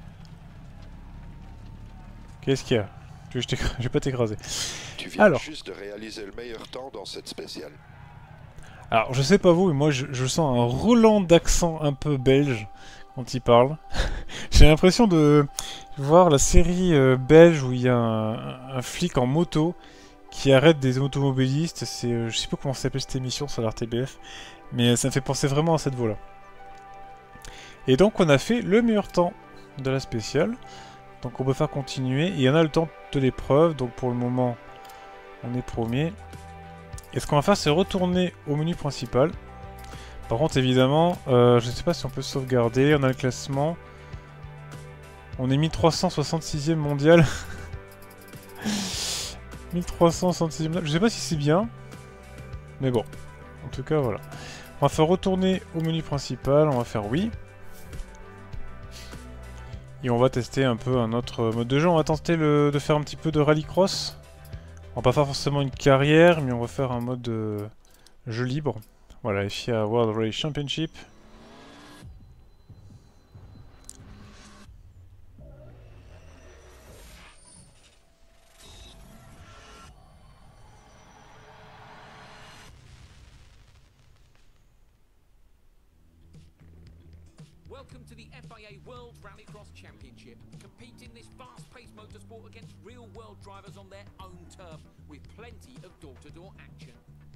Qu'est-ce qu'il y a? Tu veux que je t'écrase? Je vais pas t'écraser. Tu viens Alors. juste de réaliser le meilleur temps dans cette spéciale. Alors, je sais pas vous, mais moi, je, je sens un roulant d'accent un peu belge quand il parle. J'ai l'impression de voir la série euh, belge où il y a un, un flic en moto qui arrête des automobilistes. C'est, euh, je sais pas comment ça s'appelle cette émission sur l'R T B F, mais ça me fait penser vraiment à cette voix-là. Et donc, on a fait le meilleur temps de la spéciale. Donc, on peut faire continuer. Et on a le temps de l'épreuve. Donc, pour le moment, on est premier. Et ce qu'on va faire, c'est retourner au menu principal. Par contre, évidemment, euh, je ne sais pas si on peut sauvegarder. On a le classement. On est mille trois cent soixante-sixième mondial. mille trois cent soixante-sixième mondial. Je sais pas si c'est bien. Mais bon. En tout cas, voilà. On va faire retourner au menu principal. On va faire oui. Et on va tester un peu un autre mode de jeu. On va tenter le, de faire un petit peu de rallycross. On va pas faire forcément une carrière, mais on va faire un mode euh, jeu libre. Voilà, F I A World Rally Championship. Welcome to the F I A World Rallycross Championship. Compete in this fast-paced motorsport against real-world drivers on their own turf, with plenty of door-to-door action.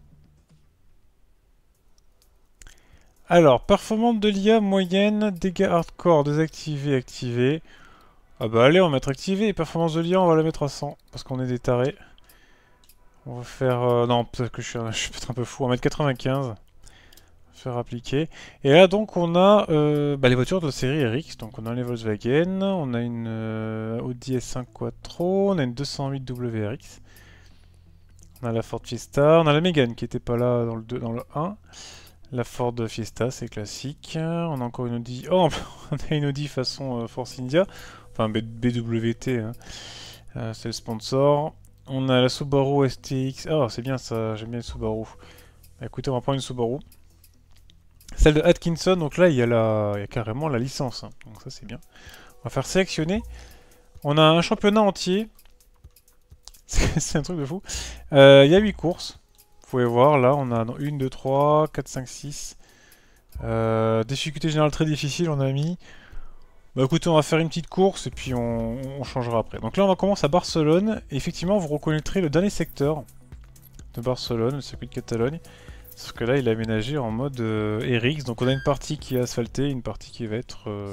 Alors, performance de l'I A moyenne, dégâts hardcore désactivés, activés. Ah bah allez, on va mettre activé. Et performance de l'I A, on va la mettre à cent, parce qu'on est des tarés. On va faire... Euh, non, peut-être que je suis, je suis peut-être un peu fou. On va mettre quatre-vingt-quinze. Faire appliquer. Et là, donc, on a euh, bah, les voitures de la série R X. Donc, on a les Volkswagen, on a une euh, Audi S cinq Quattro, on a une deux cent huit W R X. On a la Ford Fiesta, on a la Mégane qui n'était pas là dans le, deux, dans le un. La Ford Fiesta, c'est classique. On a encore une Audi... Oh, on a une Audi façon euh, Force India. Enfin, B W T, hein. euh, c'est le sponsor. On a la Subaru S T X. Oh, c'est bien ça, j'aime bien le Subaru. Bah, écoutez, on va prendre une Subaru. Celle de Atkinson, donc là, il y a, la... il y a carrément la licence. Hein. Donc ça, c'est bien. On va faire sélectionner. On a un championnat entier. C'est un truc de fou. Euh, il y a huit courses. Vous pouvez voir, là, on a un, deux, trois, quatre, cinq, six. Euh, difficulté générale très difficile, on a mis. Bah écoutez, on va faire une petite course et puis on, on changera après. Donc là, on va commencer à Barcelone. Et effectivement, vous reconnaîtrez le dernier secteur de Barcelone, le circuit de Catalogne. Sauf que là, il est aménagé en mode euh, R X. Donc on a une partie qui est asphaltée, une partie qui va être euh,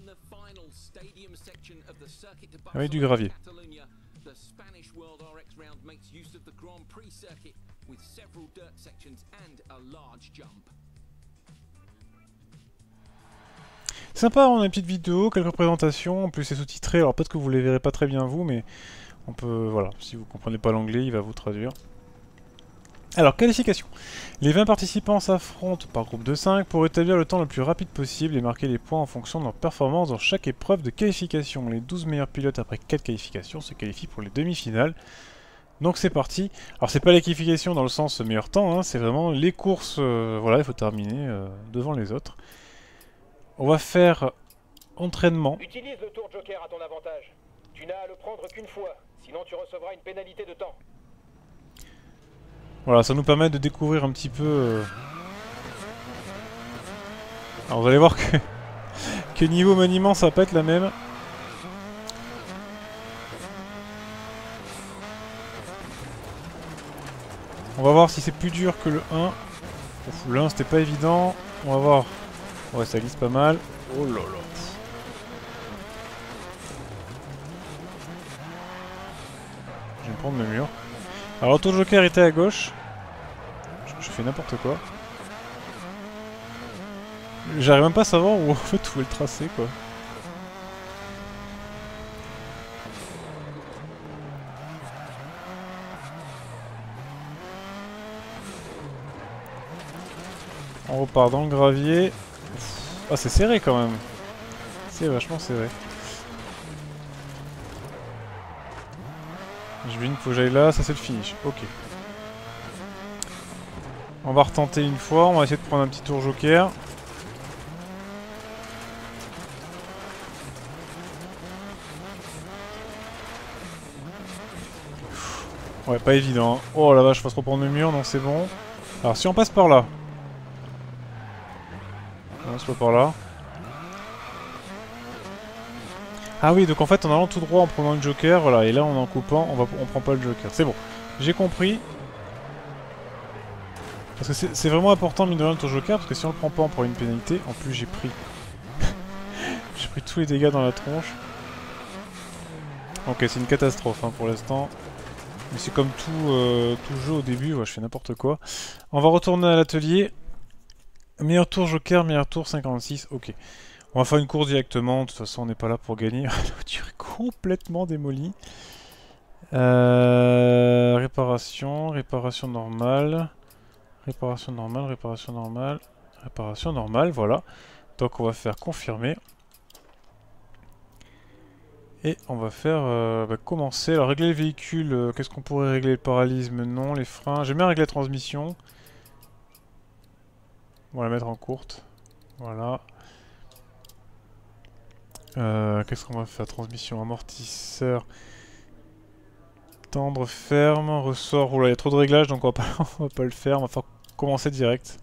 avec du gravier. Sympa, on a une petite vidéo, quelques présentations, en plus c'est sous-titré, alors peut-être que vous les verrez pas très bien vous, mais on peut, voilà, si vous comprenez pas l'anglais, il va vous traduire. Alors, qualification. Les vingt participants s'affrontent par groupe de cinq pour établir le temps le plus rapide possible et marquer les points en fonction de leur performance dans chaque épreuve de qualification. Les douze meilleurs pilotes après quatre qualifications se qualifient pour les demi-finales. Donc c'est parti. Alors c'est pas les qualifications dans le sens meilleur temps, hein, c'est vraiment les courses, euh, voilà, il faut terminer euh, devant les autres. On va faire entraînement. Utilise le tour joker à ton avantage. Tu n'as à le prendre qu'une fois, sinon tu recevras une pénalité de temps. Voilà, ça nous permet de découvrir un petit peu... Euh... Alors vous allez voir que, que niveau maniement ça va pas être la même. On va voir si c'est plus dur que le un. Le un c'était pas évident. On va voir. Ouais, ça glisse pas mal. Oh là là. Je vais me prendre le mur. Alors l'auto joker était à gauche. Je, je fais n'importe quoi. J'arrive même pas à savoir où en fait où est le tracé quoi. On repart dans le gravier. Ah, c'est serré quand même. C'est vachement serré. Je vais une faut que j'aille là, ça c'est le finish. Ok. On va retenter une fois, on va essayer de prendre un petit tour joker. Ouais, pas évident. Oh la vache, je vais se reprendre le mur, donc c'est bon. Alors si on passe par là, Non, c'est pas par là. Ah oui, donc en fait en allant tout droit en prenant le joker, voilà, et là en en coupant, on va, on prend pas le joker. C'est bon, j'ai compris. Parce que c'est vraiment important mine de rien ton joker, parce que si on le prend pas on prend une pénalité. En plus j'ai pris... j'ai pris tous les dégâts dans la tronche. Ok, c'est une catastrophe hein, pour l'instant. Mais c'est comme tout, euh, tout jeu au début, ouais, je fais n'importe quoi. On va retourner à l'atelier. Meilleur tour joker, meilleur tour cinquante-six, ok. On va faire une course directement, de toute façon on n'est pas là pour gagner. La voiture est complètement démolie. Euh, réparation, réparation normale. Réparation normale, réparation normale, réparation normale, voilà. Donc on va faire confirmer. Et on va faire euh, bah, commencer. Alors régler le véhicule, euh, qu'est-ce qu'on pourrait régler? Le paralysme, non. Les freins, j'aime bien régler la transmission. On va la mettre en courte. Voilà. Euh, qu'est-ce qu'on va faire? Transmission, amortisseur. Tendre, ferme, ressort. Oula, il y a trop de réglages donc on va pas, on va pas le faire. On va faire commencer direct.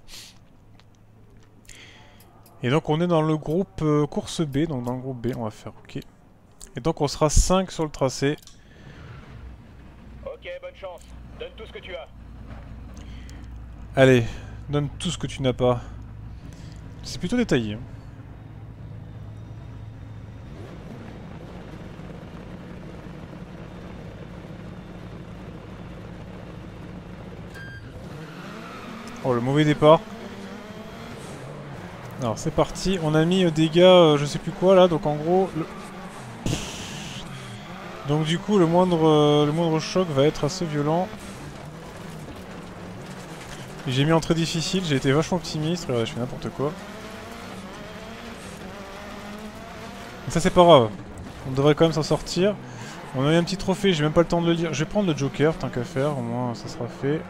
Et donc on est dans le groupe euh, course B. Donc dans le groupe B, on va faire OK. Et donc on sera cinq sur le tracé. Ok, bonne chance. Donne tout ce que tu as. Allez, donne tout ce que tu n'as pas. C'est plutôt détaillé. Hein. Oh, le mauvais départ. Alors, c'est parti. On a mis euh, dégâts, euh, je sais plus quoi, là. Donc, en gros... Le... Donc, du coup, le moindre, euh, le moindre choc va être assez violent. J'ai mis en très difficile. J'ai été vachement optimiste. Regardez, je fais n'importe quoi. Mais ça, c'est pas grave. On devrait quand même s'en sortir. On a eu un petit trophée. J'ai même pas le temps de le lire. Je vais prendre le joker, tant qu'à faire. Au moins, ça sera fait.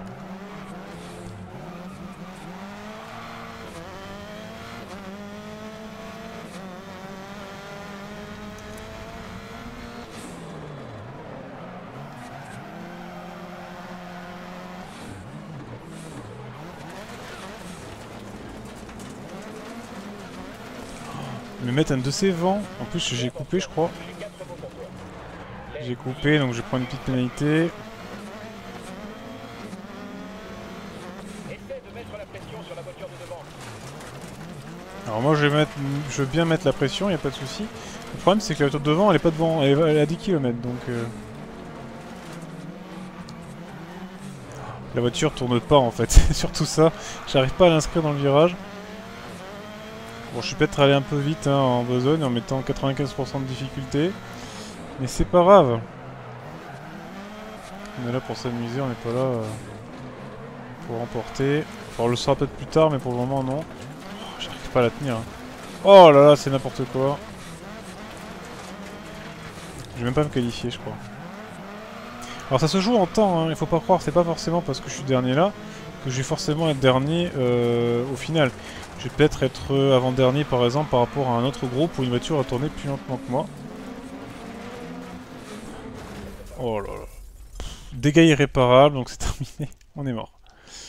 Me mettre un de ces vents. En plus, j'ai coupé, je crois. J'ai coupé, donc je prends une petite pénalité. Alors moi, je vais, mettre, je veux bien mettre la pression, il n'y a pas de souci. Le problème, c'est que la voiture de devant, elle est pas devant, elle est à dix kilomètres, donc... Euh... La voiture tourne pas, en fait, c'est surtout ça. J'arrive pas à l'inscrire dans le virage. Bon, je suis peut-être allé un peu vite hein, en besogne en mettant quatre-vingt-quinze pour cent de difficulté. Mais c'est pas grave. On est là pour s'amuser, on n'est pas là euh, pour remporter. Enfin, on le saura peut-être plus tard, mais pour le moment, non. Oh, j'arrive pas à la tenir. Hein. Oh là là, c'est n'importe quoi. Je vais même pas me qualifier, je crois. Alors ça se joue en temps, hein. Il faut pas croire, c'est pas forcément parce que je suis dernier là que je vais forcément être dernier euh, au final. Je vais peut-être être euh, avant-dernier par exemple par rapport à un autre groupe où une voiture a tourné plus lentement que moi. Oh là là. Dégâts irréparables, donc c'est terminé. On est mort.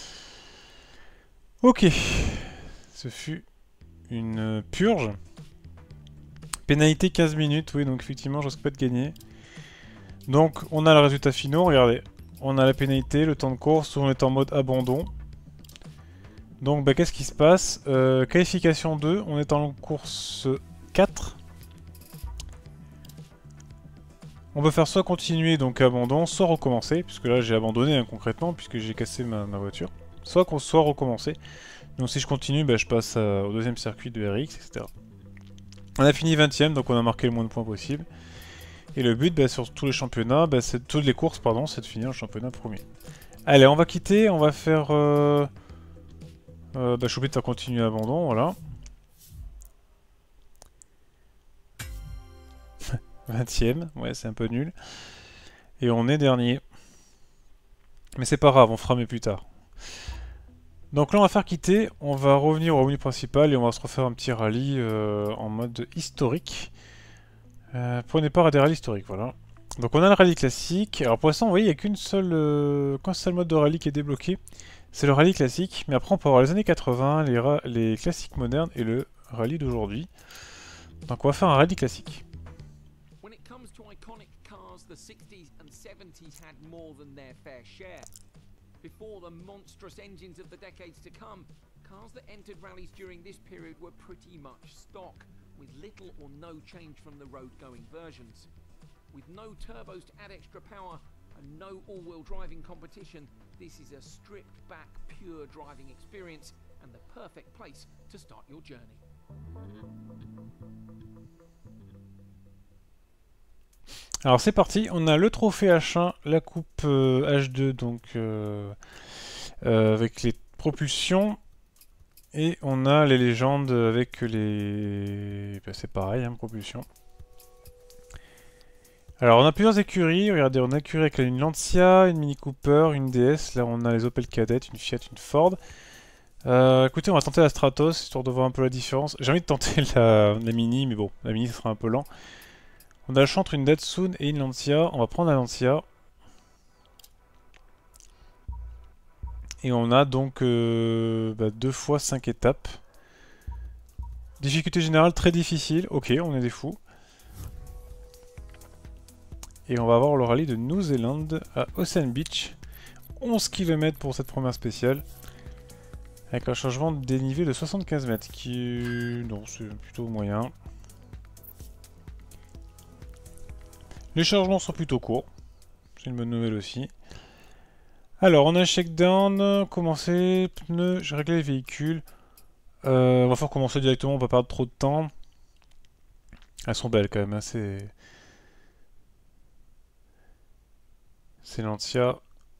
Ok. Ce fut une purge. Pénalité quinze minutes, oui, donc effectivement je risque pas de gagner. Donc on a le résultat final, regardez. On a la pénalité, le temps de course, on est en mode abandon. Donc bah, qu'est-ce qui se passe? euh, Qualification deux, on est en course quatre. On peut faire soit continuer, donc abandon, soit recommencer, puisque là j'ai abandonné hein, concrètement, puisque j'ai cassé ma, ma voiture. Soit qu'on soit recommencer. Donc si je continue, bah, je passe à, au deuxième circuit de R X, et cetera. On a fini vingtième, donc on a marqué le moins de points possible. Et le but bah, sur tous les championnats, bah, c'est toutes les courses, pardon, c'est de finir le championnat premier. Allez, on va quitter, on va faire... Euh... Euh, bah, je suis obligé de faire continuer abandon, voilà. vingtième, ouais, c'est un peu nul. Et on est dernier. Mais c'est pas grave, on fera mieux plus tard. Donc là, on va faire quitter, on va revenir au menu principal et on va se refaire un petit rallye euh, en mode historique. Euh, prenez part à des rallyes historiques, voilà. Donc on a le rallye classique. Alors pour l'instant, vous voyez, il n'y a qu'une seule, euh, qu'un seul mode de rallye qui est débloqué. C'est le rallye classique, mais après on peut avoir les années quatre-vingts, les, les classiques modernes et le rallye d'aujourd'hui. Donc on va faire un rallye classique. When it comes to iconic cars, the sixties and seventies had more than their fair share. Before the monstrous engines of the decades to come, cars that entered rallies during this period were pretty much stock, with little or no change from the road-going versions. With no turbos to add extra power and no all-wheel driving competition, this is a stripped-back, pure driving experience and the perfect place to start your journey. Alors c'est parti, on a le trophée H un, la coupe euh, H deux, donc euh, euh, avec les propulsions, et on a les légendes avec les... Ben, c'est pareil, hein, propulsion. Alors on a plusieurs écuries, regardez, on a une écurie avec une Lancia, une Mini Cooper, une D S, là on a les Opel Kadett, une Fiat, une Ford. Euh, écoutez, on va tenter la Stratos, histoire de voir un peu la différence. J'ai envie de tenter la, la Mini, mais bon, la Mini ça sera un peu lent. On a le choix entre une Datsun et une Lancia. On va prendre la Lancia. Et on a donc euh, bah, deux fois cinq étapes. Difficulté générale très difficile. Ok, on est des fous. Et on va avoir le rallye de New Zealand à Ocean Beach. onze kilomètres pour cette première spéciale. Avec un changement de dénivelé de soixante-quinze mètres. Qui... Non, c'est plutôt moyen. Les chargements sont plutôt courts. C'est une bonne nouvelle aussi. Alors, on a un shakedown. Commencer. Pneus. J'ai réglé les véhicules. Euh, on va faire commencer directement. On va pas perdre trop de temps. Elles sont belles quand même. Hein, c'est... C'est Lancia.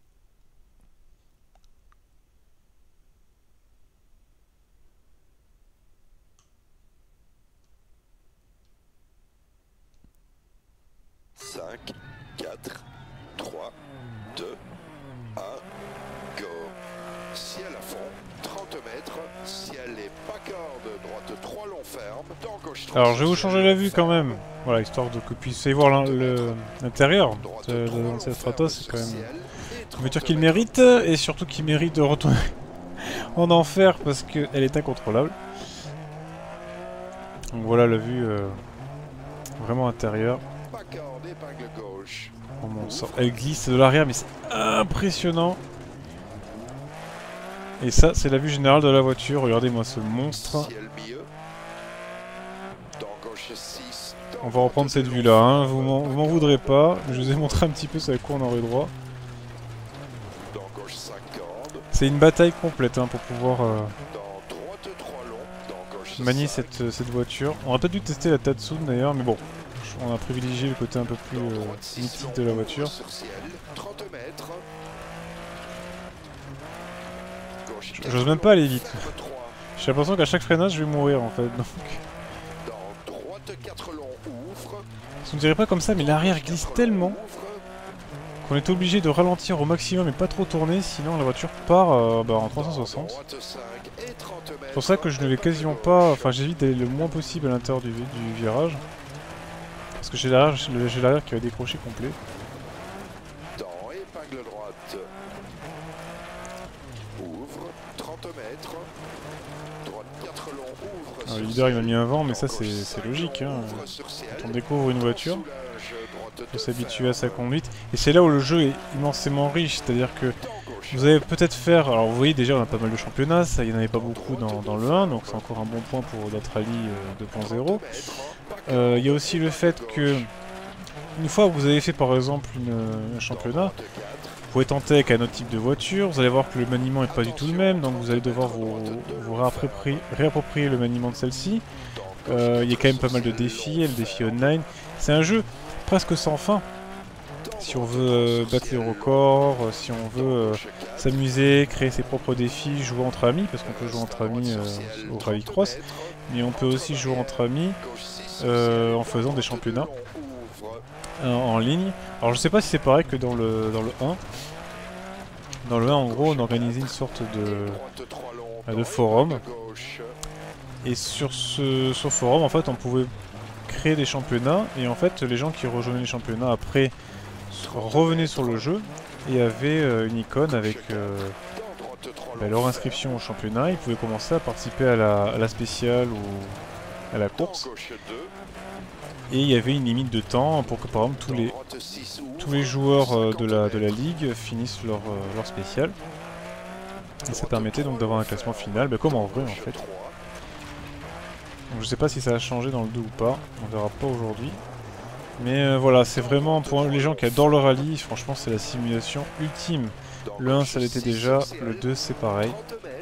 cinq, quatre, trois, deux, un, go. Ciel à fond, trente mètres, ciel et pas corde, droite trois longs ferme, dans gauche trois. Alors je vais vous changer la vue quand même, voilà, histoire de que vous puissiez voir l'intérieur de, de, de Lancia Stratos, c'est quand même une voiture qu'il mérite, et surtout qu'il mérite de retourner en enfer parce qu'elle est incontrôlable. Donc voilà la vue euh, vraiment intérieure. Oh mon sang, elle glisse de l'arrière mais c'est impressionnant. Et ça c'est la vue générale de la voiture, regardez-moi ce monstre. On va reprendre cette vue là, hein. Vous m'en voudrez pas, je vous ai montré un petit peu ce à quoi on aurait droit. C'est une bataille complète hein, pour pouvoir euh, manier cette, cette voiture. On aurait peut-être dû tester la Datsun d'ailleurs, mais bon. On a privilégié le côté un peu plus euh, mythique de la voiture. J'ose même pas aller vite. J'ai l'impression qu'à chaque freinage je vais mourir en fait. Donc... Vous ne direz pas comme ça, mais l'arrière glisse tellement qu'on est obligé de ralentir au maximum et pas trop tourner, sinon la voiture part euh, bah, en trois cent soixante. C'est pour ça que je ne vais quasiment pas... Enfin j'évite d'aller le moins possible à l'intérieur du, du virage. Parce que j'ai l'arrière qui va décrocher complet. Dans épingle droite. Ouvre, trente mètres. Droite quatre long, ouvre. Alors, le leader il m'a mis un vent, mais ça c'est logique. Hein. Quand on découvre une voiture, il faut s'habituer à sa conduite. Et c'est là où le jeu est immensément riche, c'est-à-dire que vous allez peut-être faire... Alors vous voyez déjà on a pas mal de championnats, ça il n'y en avait pas beaucoup dans, dans le un, donc c'est encore un bon point pour notre rallye euh, deux point zéro. Il euh, y a aussi le fait que, une fois que vous avez fait par exemple une, un championnat, vous pouvez tenter avec un autre type de voiture, vous allez voir que le maniement n'est pas du tout le même, donc vous allez devoir vous, vous réapproprier, réapproprier le maniement de celle-ci. Il euh, y a quand même pas mal de défis, il y a le défi online. C'est un jeu presque sans fin. Si on veut euh, battre les records, euh, si on veut euh, s'amuser, créer ses propres défis, jouer entre amis, parce qu'on peut jouer entre amis euh, au Rally Cross, mais on peut aussi jouer entre amis euh, en faisant des championnats euh, en ligne. Alors je sais pas si c'est pareil que dans le, dans le un. Dans le un, en gros, on organisait une sorte de, de forum. Et sur ce sur forum, en fait, on pouvait créer des championnats, et en fait, les gens qui rejoignaient les championnats après revenaient sur le jeu et avaient euh, une icône avec euh, bah, leur inscription au championnat, ils pouvaient commencer à participer à la, à la spéciale ou à la course. Et il y avait une limite de temps pour que par exemple tous les, tous les joueurs euh, de, la, de la ligue finissent leur, euh, leur spéciale. Et ça permettait donc d'avoir un classement final, bah, comme en vrai en fait. Donc, je sais pas si ça a changé dans le deux ou pas, on verra pas aujourd'hui. Mais euh, voilà, c'est vraiment pour les gens qui adorent le rallye, franchement c'est la simulation ultime. Le un ça l'était déjà, le deux c'est pareil.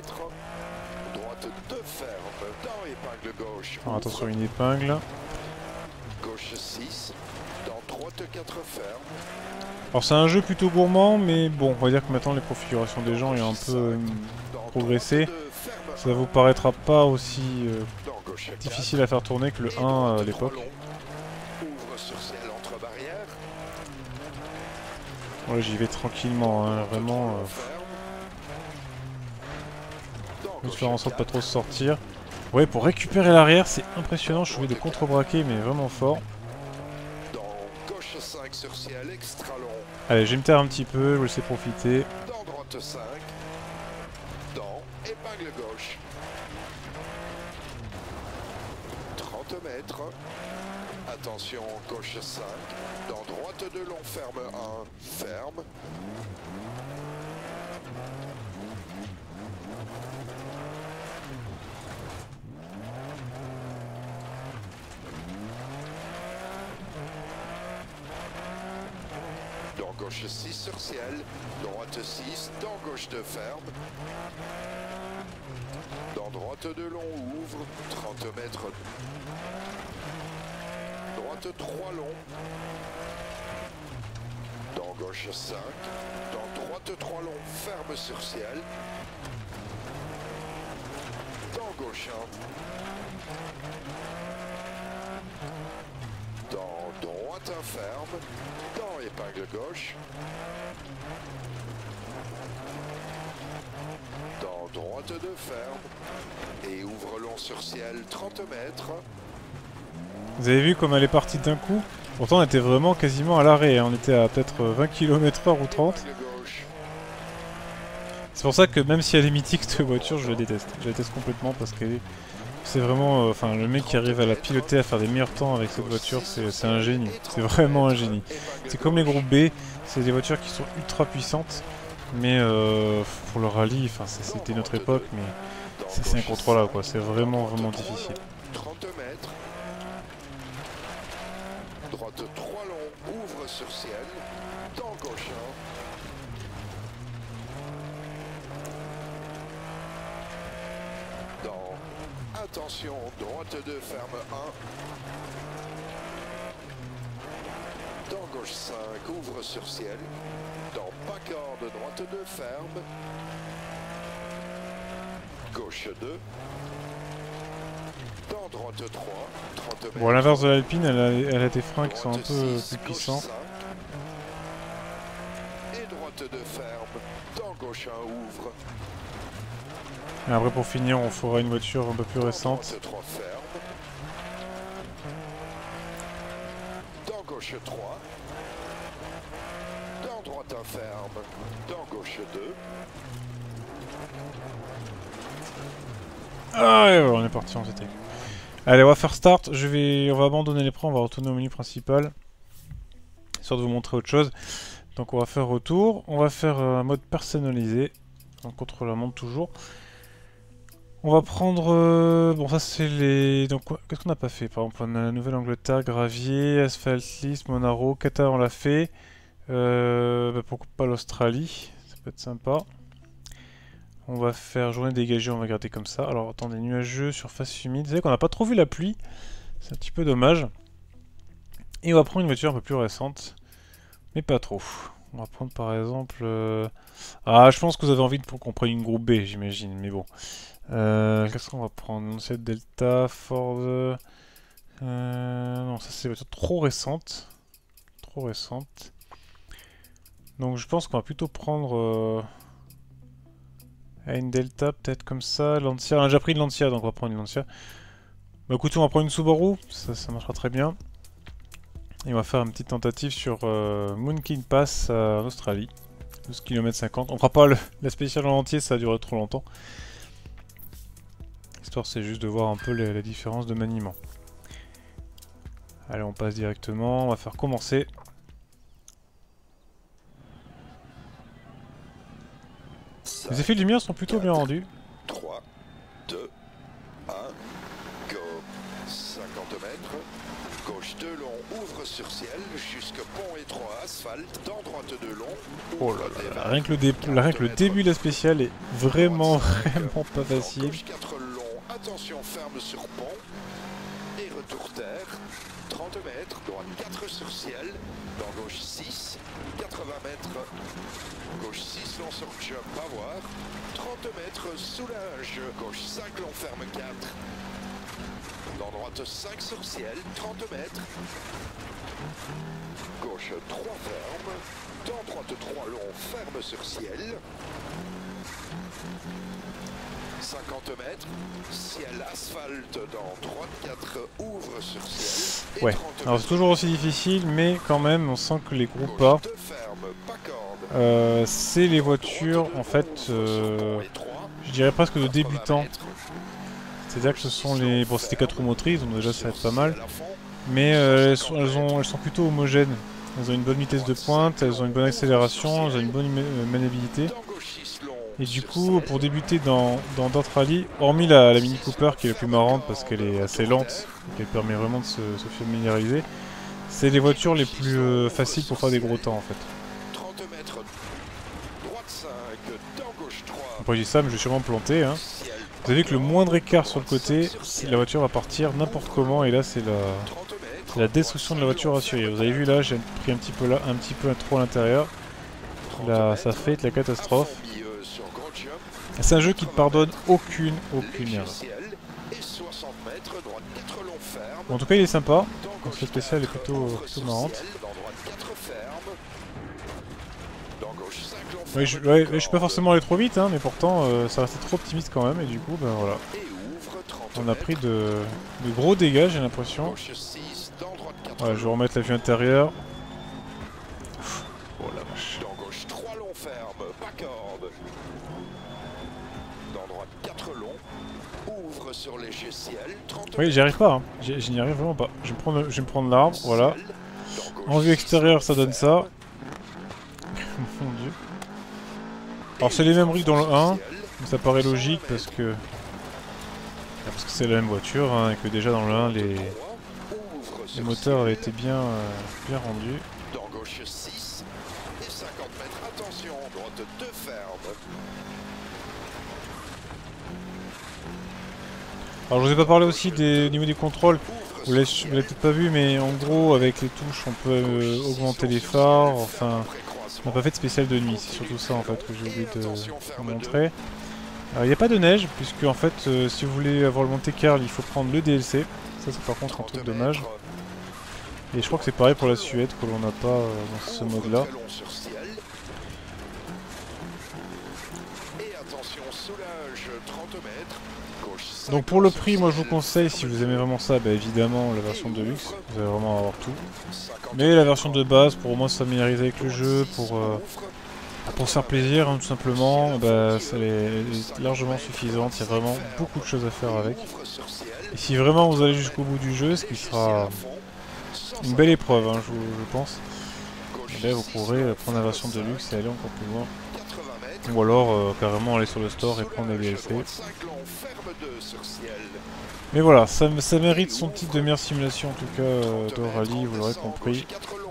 Alors attention une épingle. Gauche six, dans droite quatre ferme. Alors c'est un jeu plutôt gourmand, mais bon, on va dire que maintenant les configurations des gens ont un peu euh, progressé. Ça vous paraîtra pas aussi euh, difficile à faire tourner que le un à l'époque. Voilà, j'y vais tranquillement, hein, vraiment. Euh, faut faire en sorte de pas trop se sortir. Ouais, pour récupérer l'arrière, c'est impressionnant. Je suis obligé de contre-braquer, mais vraiment fort. Allez, je vais me taire un petit peu, je vais le laisser profiter. Dans droite cinq, dans épingle gauche. trente mètres. Attention, gauche cinq, dans droite de long, ferme un, ferme. Dans gauche six sur ciel, droite six, dans gauche de ferme. Dans droite de long, ouvre, trente mètres. Droite trois long. Dans gauche cinq, dans droite trois long, ferme sur ciel. Dans gauche un. Dans droite un ferme, dans épingle gauche. Dans droite deux ferme et ouvre long sur ciel trente mètres. Vous avez vu comme elle est partie d'un coup? Pourtant on était vraiment quasiment à l'arrêt, hein. On était à peut-être vingt kilomètres heure ou trente. C'est pour ça que même si elle est mythique cette voiture, je la déteste. Je la déteste complètement parce que c'est vraiment... Euh, enfin, le mec qui arrive à la piloter, à faire des meilleurs temps avec cette voiture, c'est un génie. C'est vraiment un génie. C'est comme les groupes B, c'est des voitures qui sont ultra puissantes. Mais euh, pour le rallye, enfin, c'était notre époque, mais c'est incontrôlable quoi. C'est vraiment, vraiment difficile. trente mètres. Droite trois long, ouvre sur ciel, dans gauche un. Dans, attention, droite deux, ferme un. Dans gauche cinq, ouvre sur ciel, dans pas corde, droite deux, ferme. Gauche deux. Dans droite trois, trente mètres. Bon, à l'inverse de l'Alpine, elle, elle a des freins qui sont un peu plus puissants. Et droite de ferme, dans gauche un ouvre. Et après pour finir, on fera une voiture un peu plus récente. Dans droite trois ferme. Dans gauche trois. Dans droite un ferme, dans gauche deux. Ah et voilà, on est parti, on s'était. Allez, on va faire start. Je vais, on va abandonner l'épreuve, on va retourner au menu principal, histoire de vous montrer autre chose. Donc on va faire retour. On va faire un mode personnalisé, en contre-la-montre toujours. On va prendre... Euh, bon, ça c'est les... Donc, qu'est-ce qu'on n'a pas fait? Par exemple, on a la Nouvelle-Angleterre, Gravier, Asphalt List, Monaro, Qatar, on l'a fait. Euh, bah, pourquoi pas l'Australie? Ça peut être sympa. On va faire journée dégagée, on va garder comme ça. Alors, attendez, nuageux, surface humide. Vous savez qu'on n'a pas trop vu la pluie. C'est un petit peu dommage. Et on va prendre une voiture un peu plus récente. Mais pas trop. On va prendre par exemple... Euh... Ah, je pense que vous avez envie qu'on prenne une groupe B, j'imagine. Mais bon... Euh, Qu'est-ce qu'on va prendre? Cette Delta, Ford... Euh, non, ça c'est des voitures trop récentes. Trop récentes. Donc je pense qu'on va plutôt prendre... Euh, une Delta, peut-être comme ça. Lancia, on a déjà pris une Lancia, donc on va prendre une Lancia. Bah écoutez, on va prendre une Subaru, ça, ça marchera très bien. Et on va faire une petite tentative sur euh, Moon King Pass euh, en Australie. douze kilomètres cinquante. On fera pas le, la spéciale en entier, ça a duré trop longtemps. L'histoire c'est juste de voir un peu les, la différence de maniement. Allez, on passe directement, on va faire commencer. Les effets de lumière sont plutôt bien rendus. trois, deux, un, go. cinquante mètres. Gauche deux long, ouvre sur ciel, jusque pont étroit, asphalte, dans droite deux long. Oh là là, rien que le, dé rien que le début de la spéciale est vraiment, vraiment pas facile. Gauche quatre long, attention ferme sur pont. Et retour terre. trente mètres, droite quatre sur ciel. Dans gauche six, quatre-vingts mètres. Gauche six long sur jump, à voir. trente mètres, soulage. Gauche cinq long, ferme quatre. Dans droite cinq sur ciel, trente mètres. Gauche trois ferme. Dans droite trois long, ferme sur ciel. cinquante mètres. Ciel asphalte dans droite quatre, ouvre sur ciel. Et ouais, alors c'est toujours aussi difficile, mais quand même on sent que les groupes pas. Euh, c'est les voitures en fait, euh, je dirais presque de débutants. C'est-à-dire que ce sont les... Bon, c'était quatre roues motrices, donc déjà ça va être pas mal. Mais euh, elles, sont, elles, ont, elles sont plutôt homogènes. Elles ont une bonne vitesse de pointe, elles ont une bonne accélération, elles ont une bonne maniabilité. Et du coup, pour débuter dans dans d'autres rallyes, hormis la, la Mini Cooper qui est la plus marrante parce qu'elle est assez lente, donc elle permet vraiment de se, se familiariser, c'est les voitures les plus euh, faciles pour faire des gros temps en fait. Après je dis ça, mais je vais sûrement planter. Hein. Vous avez vu que le moindre écart sur le côté, la voiture va partir n'importe comment et là c'est la, la destruction de la voiture assurée. Vous avez vu là, j'ai pris un petit peu là, un petit peu trop à l'intérieur. Là, ça fait la catastrophe. C'est un jeu qui ne pardonne aucune, aucune erreur. Bon, en tout cas, il est sympa. Donc, cette spéciale est plutôt, plutôt marrante. Oui, je, ouais, je suis pas forcément allé trop vite, hein, mais pourtant, euh, ça restait trop optimiste quand même. Et du coup, ben voilà. On a pris de, de gros dégâts, j'ai l'impression. Voilà, je vais remettre la vue intérieure. Oh la vache. Oui, j'y arrive pas, hein. Je n'y arrive vraiment pas. Je vais me prendre, je vais me prendre l'arbre, voilà. En vue extérieure, ça donne ça. Mon dieu. Alors c'est les mêmes rigs dans le un, mais ça paraît logique parce que parce que c'est la même voiture, hein, et que déjà dans le un, les, les moteurs avaient été bien, euh, bien rendus. Alors je vous ai pas parlé aussi des, au niveau des contrôles, vous l'avez peut-être pas vu, mais en gros avec les touches on peut euh, augmenter les phares, enfin on n'a pas fait de spécial de nuit, c'est surtout ça en fait que j'ai oublié de vous montrer. Il n'y a pas de neige, puisque en fait euh, si vous voulez avoir le Monte Carlo il faut prendre le D L C, ça c'est par contre un truc dommage. Et je crois que c'est pareil pour la Suède que l'on n'a pas euh, dans ce mode là. Donc pour le prix, moi je vous conseille, si vous aimez vraiment ça, bah évidemment la version de luxe, vous allez vraiment avoir tout. Mais la version de base, pour au moins se familiariser avec le jeu, pour, euh, pour se faire plaisir hein, tout simplement, bah, c'est largement suffisante, il y a vraiment beaucoup de choses à faire avec. Et si vraiment vous allez jusqu'au bout du jeu, ce qui sera une belle épreuve, hein, je, je pense, et là vous pourrez prendre la version de luxe et aller encore plus loin. Ou alors euh, carrément aller sur le store et prendre les D L C. Mais voilà, ça, ça mérite son titre de meilleure simulation en tout cas euh, de rallye, vous l'aurez compris.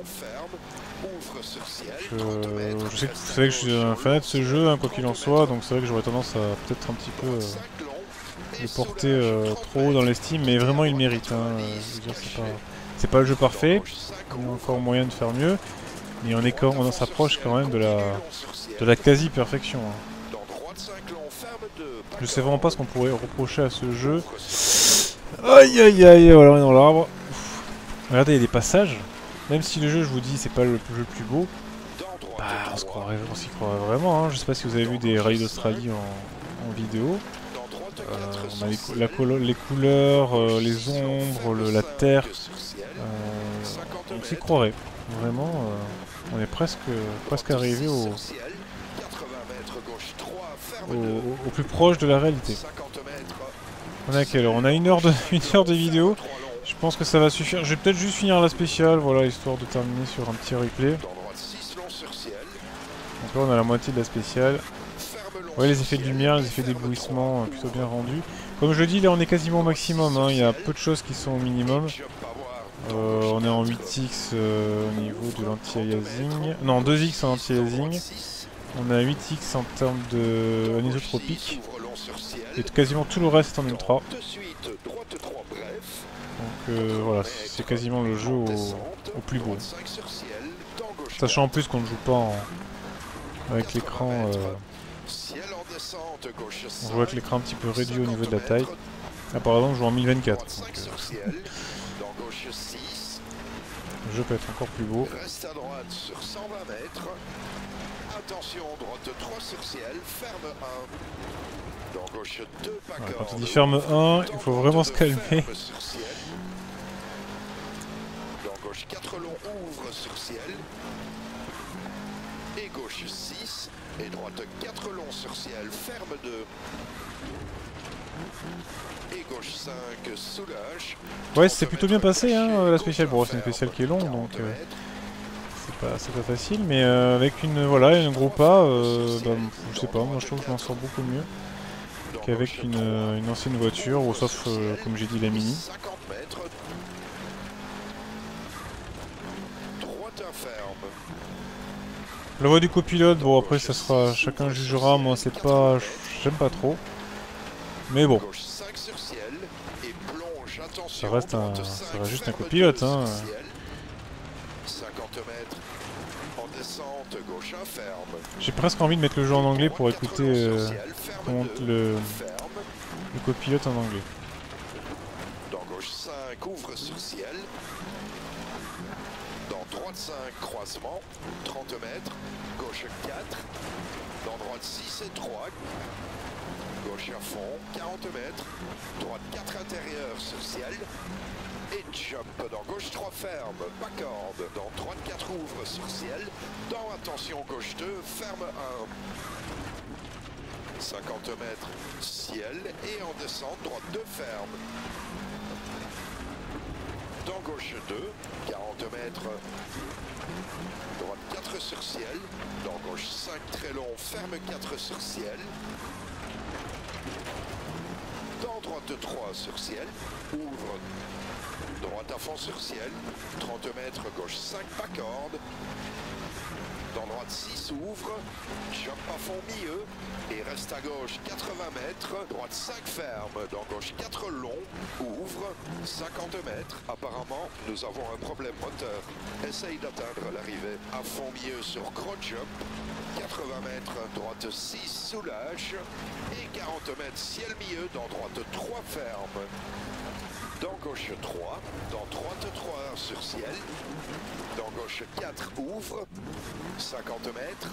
Je, je sais que vous savez que je suis un fan de ce jeu, hein, quoi qu'il en soit, donc c'est vrai que j'aurais tendance à peut-être un petit peu euh, le porter euh, trop haut dans l'estime, mais vraiment il mérite. Hein, euh, je veux dire, c'est pas, c'est pas le jeu parfait, il y a encore moyen de faire mieux, mais on, est quand, on s'approche quand même de la, de la quasi-perfection. Hein. Je sais vraiment pas ce qu'on pourrait reprocher à ce jeu. Aïe aïe aïe, voilà on est dans l'arbre. Regardez, il y a des passages. Même si le jeu, je vous dis, c'est pas le jeu le plus beau, bah, on s'y croirait, croirait vraiment. Hein. Je sais pas si vous avez vu des rallyes d'Australie en, en vidéo. Euh, on a les, la colo les couleurs, euh, les ombres, le, la terre. Euh, on s'y croirait. Vraiment, euh, on est presque, presque arrivé au, ferme au, deux. au- au plus proche de la réalité. cinquante mètres. On a quelle heure? On a une heure de, une heure de vidéo. Ferme trois long. Je pense que ça va suffire. Je vais peut-être juste finir la spéciale, voilà, histoire de terminer sur un petit replay. Dans droite six long sur ciel. Donc là, on a la moitié de la spéciale. Ferme long Ouais, les sur effets de ciel. lumière, les Et effets ferme d'éblouissement, trois. euh, plutôt bien rendus. Comme je le dis, là, on est quasiment au maximum, hein. Il y a peu de choses qui sont au minimum. Jump power. Euh, on est en huit X euh, au niveau de l'anti-aliasing. Non, deux X en anti-aliasing. On a huit X en termes de anisotropique. Et quasiment tout le reste est en ultra. De suite, droite trois bref. Donc euh, voilà, c'est quasiment le jeu au, au plus beau. cinq sur ciel. Dans gauche Sachant en plus qu'on ne joue pas en- avec l'écran, euh, ciel en descente, gauche on joue avec l'écran un petit peu réduit au niveau de la taille. Là par exemple, je joue en mille vingt-quatre. cinq Donc, sur euh, ciel. Dans gauche six. le jeu peut être encore plus beau. Reste à droite sur cent vingt mètres. Attention, droite trois sur ciel. Ferme un. Dans gauche deux, pas Voilà, quand corde. il dit ferme un, il faut vraiment se calmer. Ferme sur ciel. Dans gauche quatre long, ouvre sur ciel. Et gauche six. Et droite quatre long sur ciel. Ferme deux. Et gauche cinq, soulage. Ouais, c'est plutôt bien passé, hein, la spéciale. Bon, c'est une spéciale qui est longue, donc euh, c'est pas, c'est pas facile. Mais euh, avec une, voilà, une groupe A, euh, bah, je sais pas, moi je trouve que je m'en sors beaucoup mieux qu'avec une, euh, une ancienne voiture, ou sauf, euh, comme j'ai dit, la Mini. cinquante mètres. Droite ferme. La voix du copilote, bon après ça sera, chacun jugera, moi c'est pas, j'aime pas trop. Mais bon, Gauche cinq sur ciel. Et plonge, attention. ça reste un, droite ça cinq, reste juste un ferme copilote, deux hein. sur ciel. cinquante mètres. En descente, gauche un ferme. J'ai presque envie de mettre le jeu en anglais pour écouter euh, comment le, Ferme. le copilote en anglais. Dans gauche cinq, ouvre sur ciel. Dans droite cinq, croisement, trente mètres. Gauche quatre. Dans droite six et trois. Gauche à fond, quarante mètres. Droite quatre intérieur sur ciel. Et jump dans gauche trois ferme, pas corde. Dans droite quatre ouvre sur ciel. Dans attention gauche deux, ferme un. cinquante mètres, ciel. Et en descente, droite deux ferme. Dans gauche deux, quarante mètres. Droite quatre sur ciel. Dans gauche cinq très long, ferme quatre sur ciel. Dans droite trois sur ciel. Ouvre. Droite à fond sur ciel. trente mètres, gauche cinq, pas corde. Dans droite six, ouvre. Jump à fond milieu. Et reste à gauche quatre-vingts mètres. Droite cinq, ferme. Dans gauche quatre, long. Ouvre. cinquante mètres. Apparemment, nous avons un problème moteur. Essaye d'atteindre l'arrivée. À fond milieu sur gros jump. quatre-vingts mètres. Droite six, soulage. Et quarante mètres, ciel milieu. Dans droite trois, ferme. Dans gauche trois, dans droite trois sur ciel, dans gauche quatre ouvre, cinquante mètres,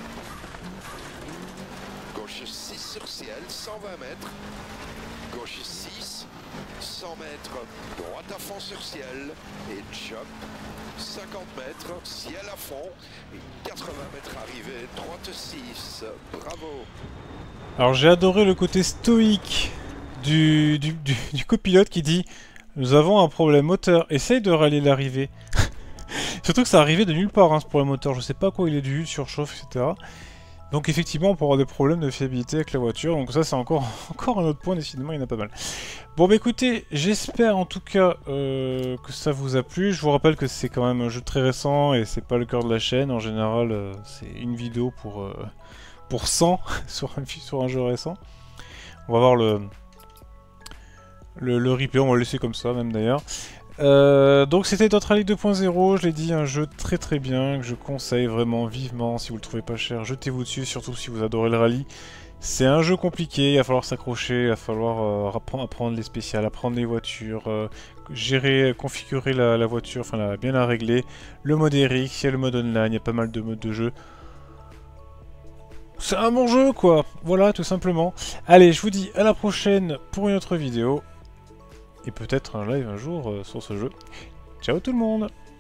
gauche six sur ciel, cent vingt mètres, gauche six, cent mètres, droite à fond sur ciel, et jump, cinquante mètres, ciel à fond, et quatre-vingts mètres arrivée, droite six, bravo. Alors j'ai adoré le côté stoïque du, du, du, du copilote qui dit « Nous avons un problème moteur, essaye de rallier l'arrivée. » Surtout que ça arrivait de nulle part, hein, ce problème moteur, je sais pas quoi il est dû, surchauffe, et cetera. Donc effectivement on peut avoir des problèmes de fiabilité avec la voiture, donc ça c'est encore, encore un autre point, décidément il y en a pas mal. Bon bah écoutez, j'espère en tout cas euh, que ça vous a plu. Je vous rappelle que c'est quand même un jeu très récent et c'est pas le cœur de la chaîne, en général euh, c'est une vidéo pour, euh, pour cent sur, un, sur un jeu récent. On va voir le... Le, le replay, on va le laisser comme ça même d'ailleurs. Euh, donc c'était Dirt Rally deux point zéro, je l'ai dit, un jeu très très bien, que je conseille vraiment vivement. Si vous le trouvez pas cher, jetez-vous dessus, surtout si vous adorez le rallye. C'est un jeu compliqué, il va falloir s'accrocher, il va falloir euh, apprendre, apprendre les spéciales, apprendre les voitures, euh, gérer, configurer la, la voiture, enfin la, bien la régler. Le mode R X, il y a le mode online, il y a pas mal de modes de jeu. C'est un bon jeu quoi, voilà tout simplement. Allez, je vous dis à la prochaine pour une autre vidéo. Et peut-être un live un jour euh, sur ce jeu. Ciao tout le monde!